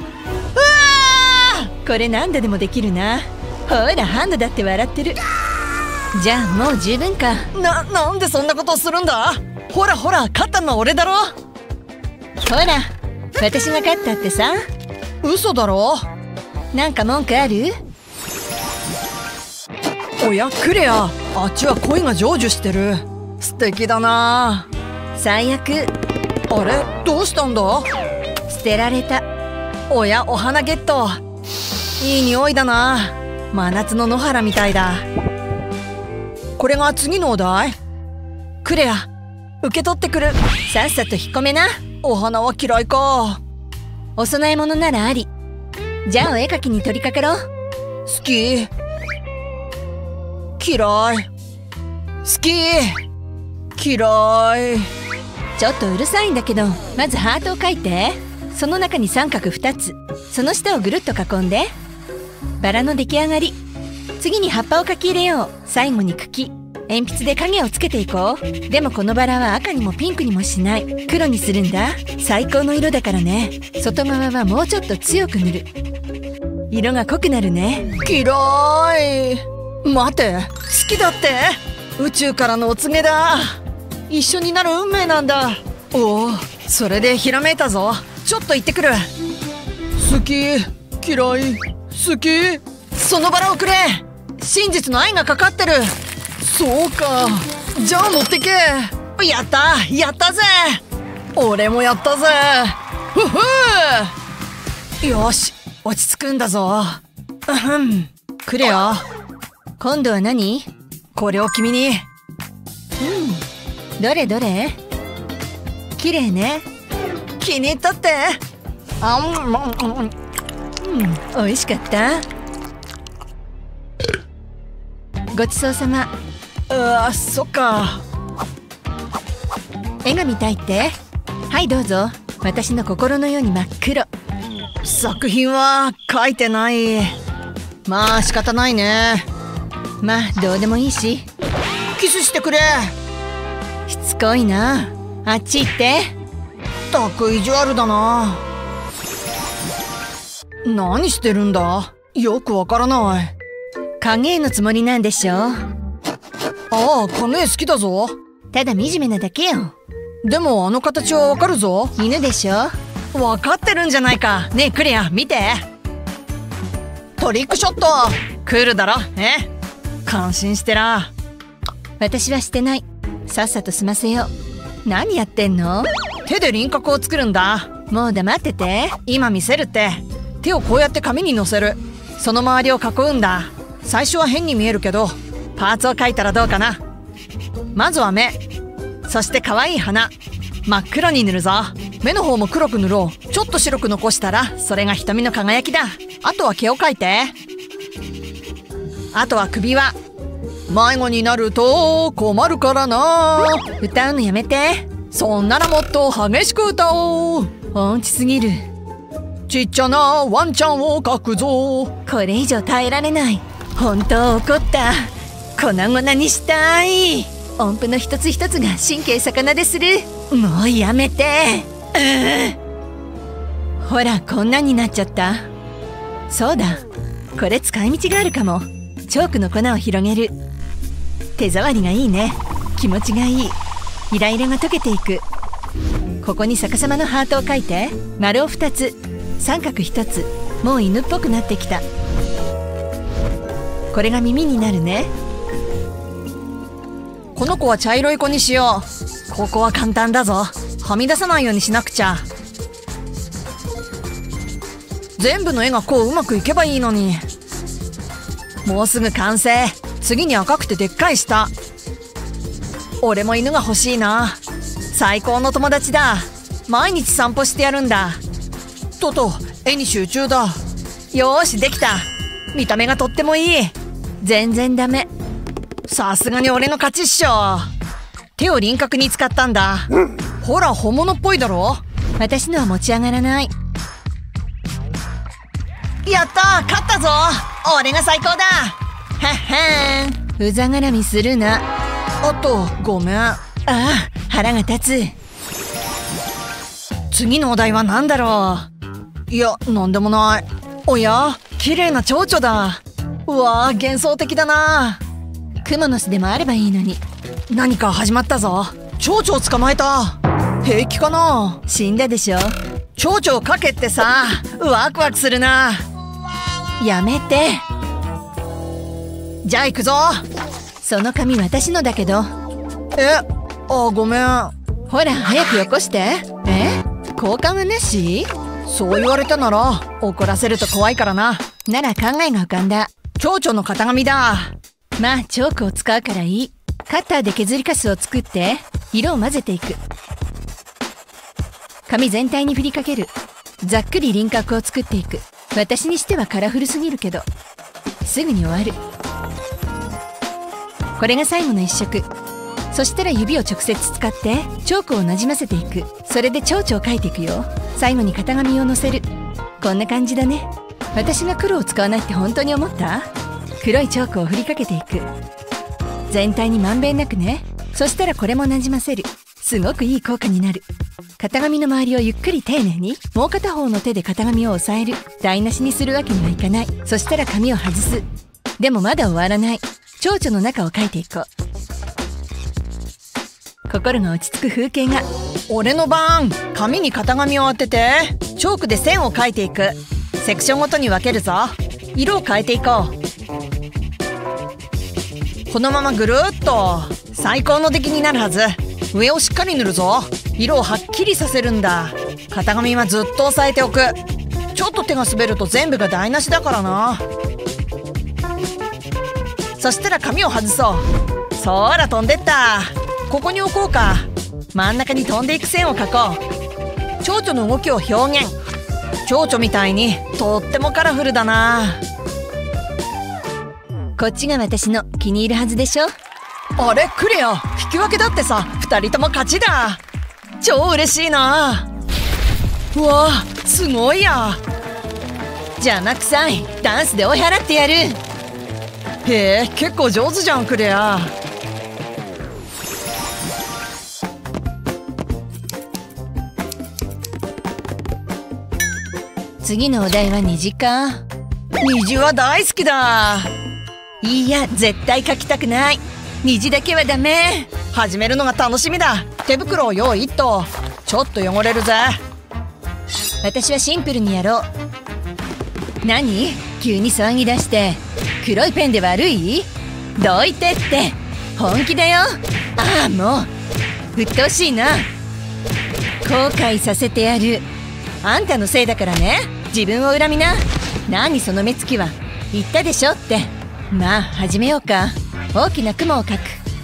これ何度でもできるな。ほらハンドだって笑ってる。じゃあもう十分か。な、なんでそんなことするんだ。ほらほら勝ったのは俺だろ。ほら私が勝ったってさ。嘘だろ。なんか文句ある？おやクレア、あっちは恋が成就してる。素敵だな。最悪。あれどうしたんだ。捨てられた。おやお花ゲット。いい匂いだな。真夏の野原みたいだ。これが次のお題。クレア受け取ってくる。さっさと引っ込めな。お花は嫌いか。お供え物ならあり。じゃあお絵描きに取り掛かろう。好き。嫌い。好き。嫌い。ちょっとうるさいんだけど、まずハートを描いて。その中に三角ふたつ。その下をぐるっと囲んで。バラの出来上がり。次に葉っぱを描き入れよう。最後に茎。鉛筆で影をつけていこう。でもこのバラは赤にもピンクにもしない。黒にするんだ。最高の色だからね。外側はもうちょっと強く塗る。色が濃くなるね。嫌い。待て、好きだって。宇宙からのお告げだ。一緒になる運命なんだ。おお、それでひらめいたぞ。ちょっと行ってくる。好き、嫌い、好き。そのバラをくれ。真実の愛がかかってる。そうか。じゃあ持ってけ。やったやったぜ。俺もやったぜ。ふふ。よし落ち着くんだぞ。うん。くれよ。今度は何？これを君に。うん。どれどれ？綺麗ね。気に入ったって。あん、うん、うん、美味しかった。ごちそうさま。うわ、そっか。絵が見たいって？はいどうぞ。私の心のように真っ黒。作品は描いてない。まあ仕方ないね。まあどうでもいいし。キスしてくれ。しつこいな。あっち行って。たく意地悪だな。何してるんだ。よくわからない。影絵のつもりなんでしょ。ああ、影絵好きだぞ。ただ惨めなだけよ。でもあの形はわかるぞ。犬でしょ。わかってるんじゃないか。ねえクレア見て。トリックショット。クールだろ。え感心してら。私はしてない。さっさと済ませよう。何やってんの。手で輪郭を作るんだ。もう黙ってて。今見せるって。手をこうやって紙にのせる。その周りを囲うんだ。最初は変に見えるけどパーツを描いたらどうかな。まずは目。そして可愛い鼻。真っ黒に塗るぞ。目の方も黒く塗ろう。ちょっと白く残したらそれが瞳の輝きだ。あとは毛を描いて。あとは首輪。迷子になると困るからな。歌うのやめて。そんならもっと激しく歌おう。音痴すぎる。ちっちゃなワンちゃんを描くぞ。これ以上耐えられない。本当怒った。粉々にしたい。音符の一つ一つが神経逆なでする。もうやめて。うん、ほらこんなになっちゃった。そうだ、これ使い道があるかも。チョークの粉を広げる。手触りがいいね。気持ちがいい。イライラが溶けていく。 ここに逆さまのハートを描いて。丸をふたつ、三角ひとつ。もう犬っぽくなってきた。これが耳になるね。 この子は茶色い子にしよう。ここは簡単だぞ。はみ出さないようにしなくちゃ。全部の絵がこううまくいけばいいのに。もうすぐ完成。次に赤くてでっかい舌。俺も犬が欲しいな。最高の友達だ。毎日散歩してやるんだ。トト、絵に集中だ。よーし、できた。見た目がとってもいい。 全然ダメ。 さすがに俺の勝ちっしょ。手を輪郭に使ったんだ。ほら、本物っぽいだろ。 私のは持ち上がらない。 やったー、勝ったぞ。俺が最高だ。はっはーん。 うざがらみするな。 あと、ごめん。ああ、腹が立つ。 次のお題は何だろう。いや、なんでもない。おや、綺麗な蝶々だ。うわー、幻想的だな。 クモの巣でもあればいいのに。 何か始まったぞ。蝶々を捕まえた。平気かな。 死んだでしょ。 蝶々をかけってさ、ワクワクするな。 やめて。 じゃあ行くぞ。 その紙私のだけど。 え、あ、ごめん。 ほら、早くよこして。え、交換はなし？ そう言われたなら怒らせると怖いからな。 なら考えが浮かんだ。 蝶々の型紙だ。 まあチョークを使うからいい。カッターで削りカスを作って色を混ぜていく。紙全体に振りかける。ざっくり輪郭を作っていく。私にしてはカラフルすぎるけどすぐに終わる。これが最後の一色。そしたら指を直接使ってチョークをなじませていく。それで蝶々を描いていくよ。最後に型紙をのせる。こんな感じだね。私が黒を使わないって本当に思った？黒いチョークを振りかけていく。全体にまんべんなくね。そしたらこれもなじませる。すごくいい効果になる。型紙の周りをゆっくり丁寧に。もう片方の手で型紙を押さえる。台無しにするわけにはいかない。そしたら紙を外す。でもまだ終わらない。蝶々の中を描いていこう。心が落ち着く風景が。 俺の番。紙に型紙を当ててチョークで線を描いていく。セクションごとに分けるぞ。色を変えていこう。このままぐるっと最高の出来になるはず。上をしっかり塗るぞ。色をはっきりさせるんだ。型紙はずっと押さえておく。ちょっと手が滑ると全部が台無しだからな。そしたら紙を外そう。そーら飛んでった。ここに置こうか。真ん中に飛んでいく線を描こう。蝶々の動きを表現。蝶々みたいにとってもカラフルだな。 こっちが私の気に入るはずでしょ。 あれ、クレア、引き分けだってさ。二人とも勝ちだ。超嬉しいな。うわあ、すごいや。 邪魔くさい。ダンスで追い払ってやる。 へえ、結構上手じゃんクレア。 次のお題は虹か。 虹は大好きだ。 いや、絶対描きたくない。虹だけはダメ。 始めるのが楽しみだ。手袋を用意っと。ちょっと汚れるぜ。 私はシンプルにやろう。何？急に騒ぎ出して。黒いペンで悪い？どいてって。本気だよ。ああ、もう鬱陶しいな。後悔させてやる。あんたのせいだからね。自分を恨みな。何その目つきは。言ったでしょって。まあ始めようか。大きな雲を描く。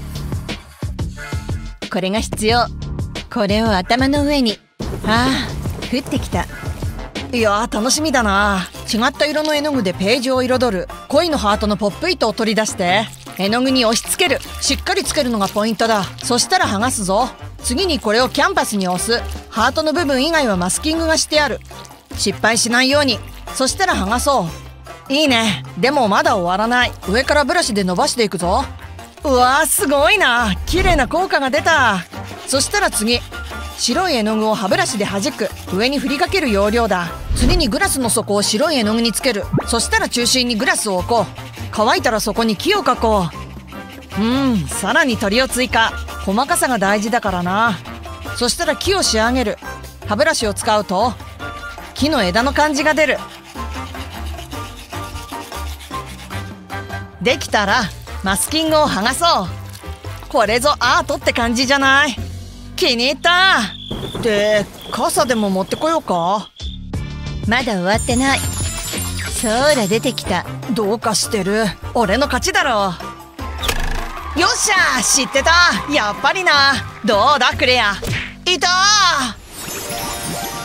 これが必要。これを頭の上に。ああ、降ってきた。 いやー、楽しみだな。違った色の絵の具でページを彩る。恋のハートのポップ糸を取り出して絵の具に押し付ける。しっかりつけるのがポイントだ。そしたら剥がすぞ。次にこれをキャンバスに押す。ハートの部分以外はマスキングがしてある。失敗しないように。そしたら剥がそう。いいね。でもまだ終わらない。上からブラシで伸ばしていくぞ。うわー、すごいな。綺麗な効果が出た。そしたら次、白い絵の具を歯ブラシで弾く。上に振りかける要領だ。次にグラスの底を白い絵の具につける。そしたら中心にグラスを置こう。乾いたらそこに木を描こう。うん、さらに鳥を追加。細かさが大事だからな。 そしたら木を仕上げる。歯ブラシを使うと木の枝の感じが出る。できたらマスキングを剥がそう。これぞアートって感じじゃない？気に入った。で、傘でも持ってこようか？ まだ終わってない。そーら出てきた。 どうかしてる。俺の勝ちだろう。よっしゃ、知ってた。やっぱりな。どうだクレア。いたー。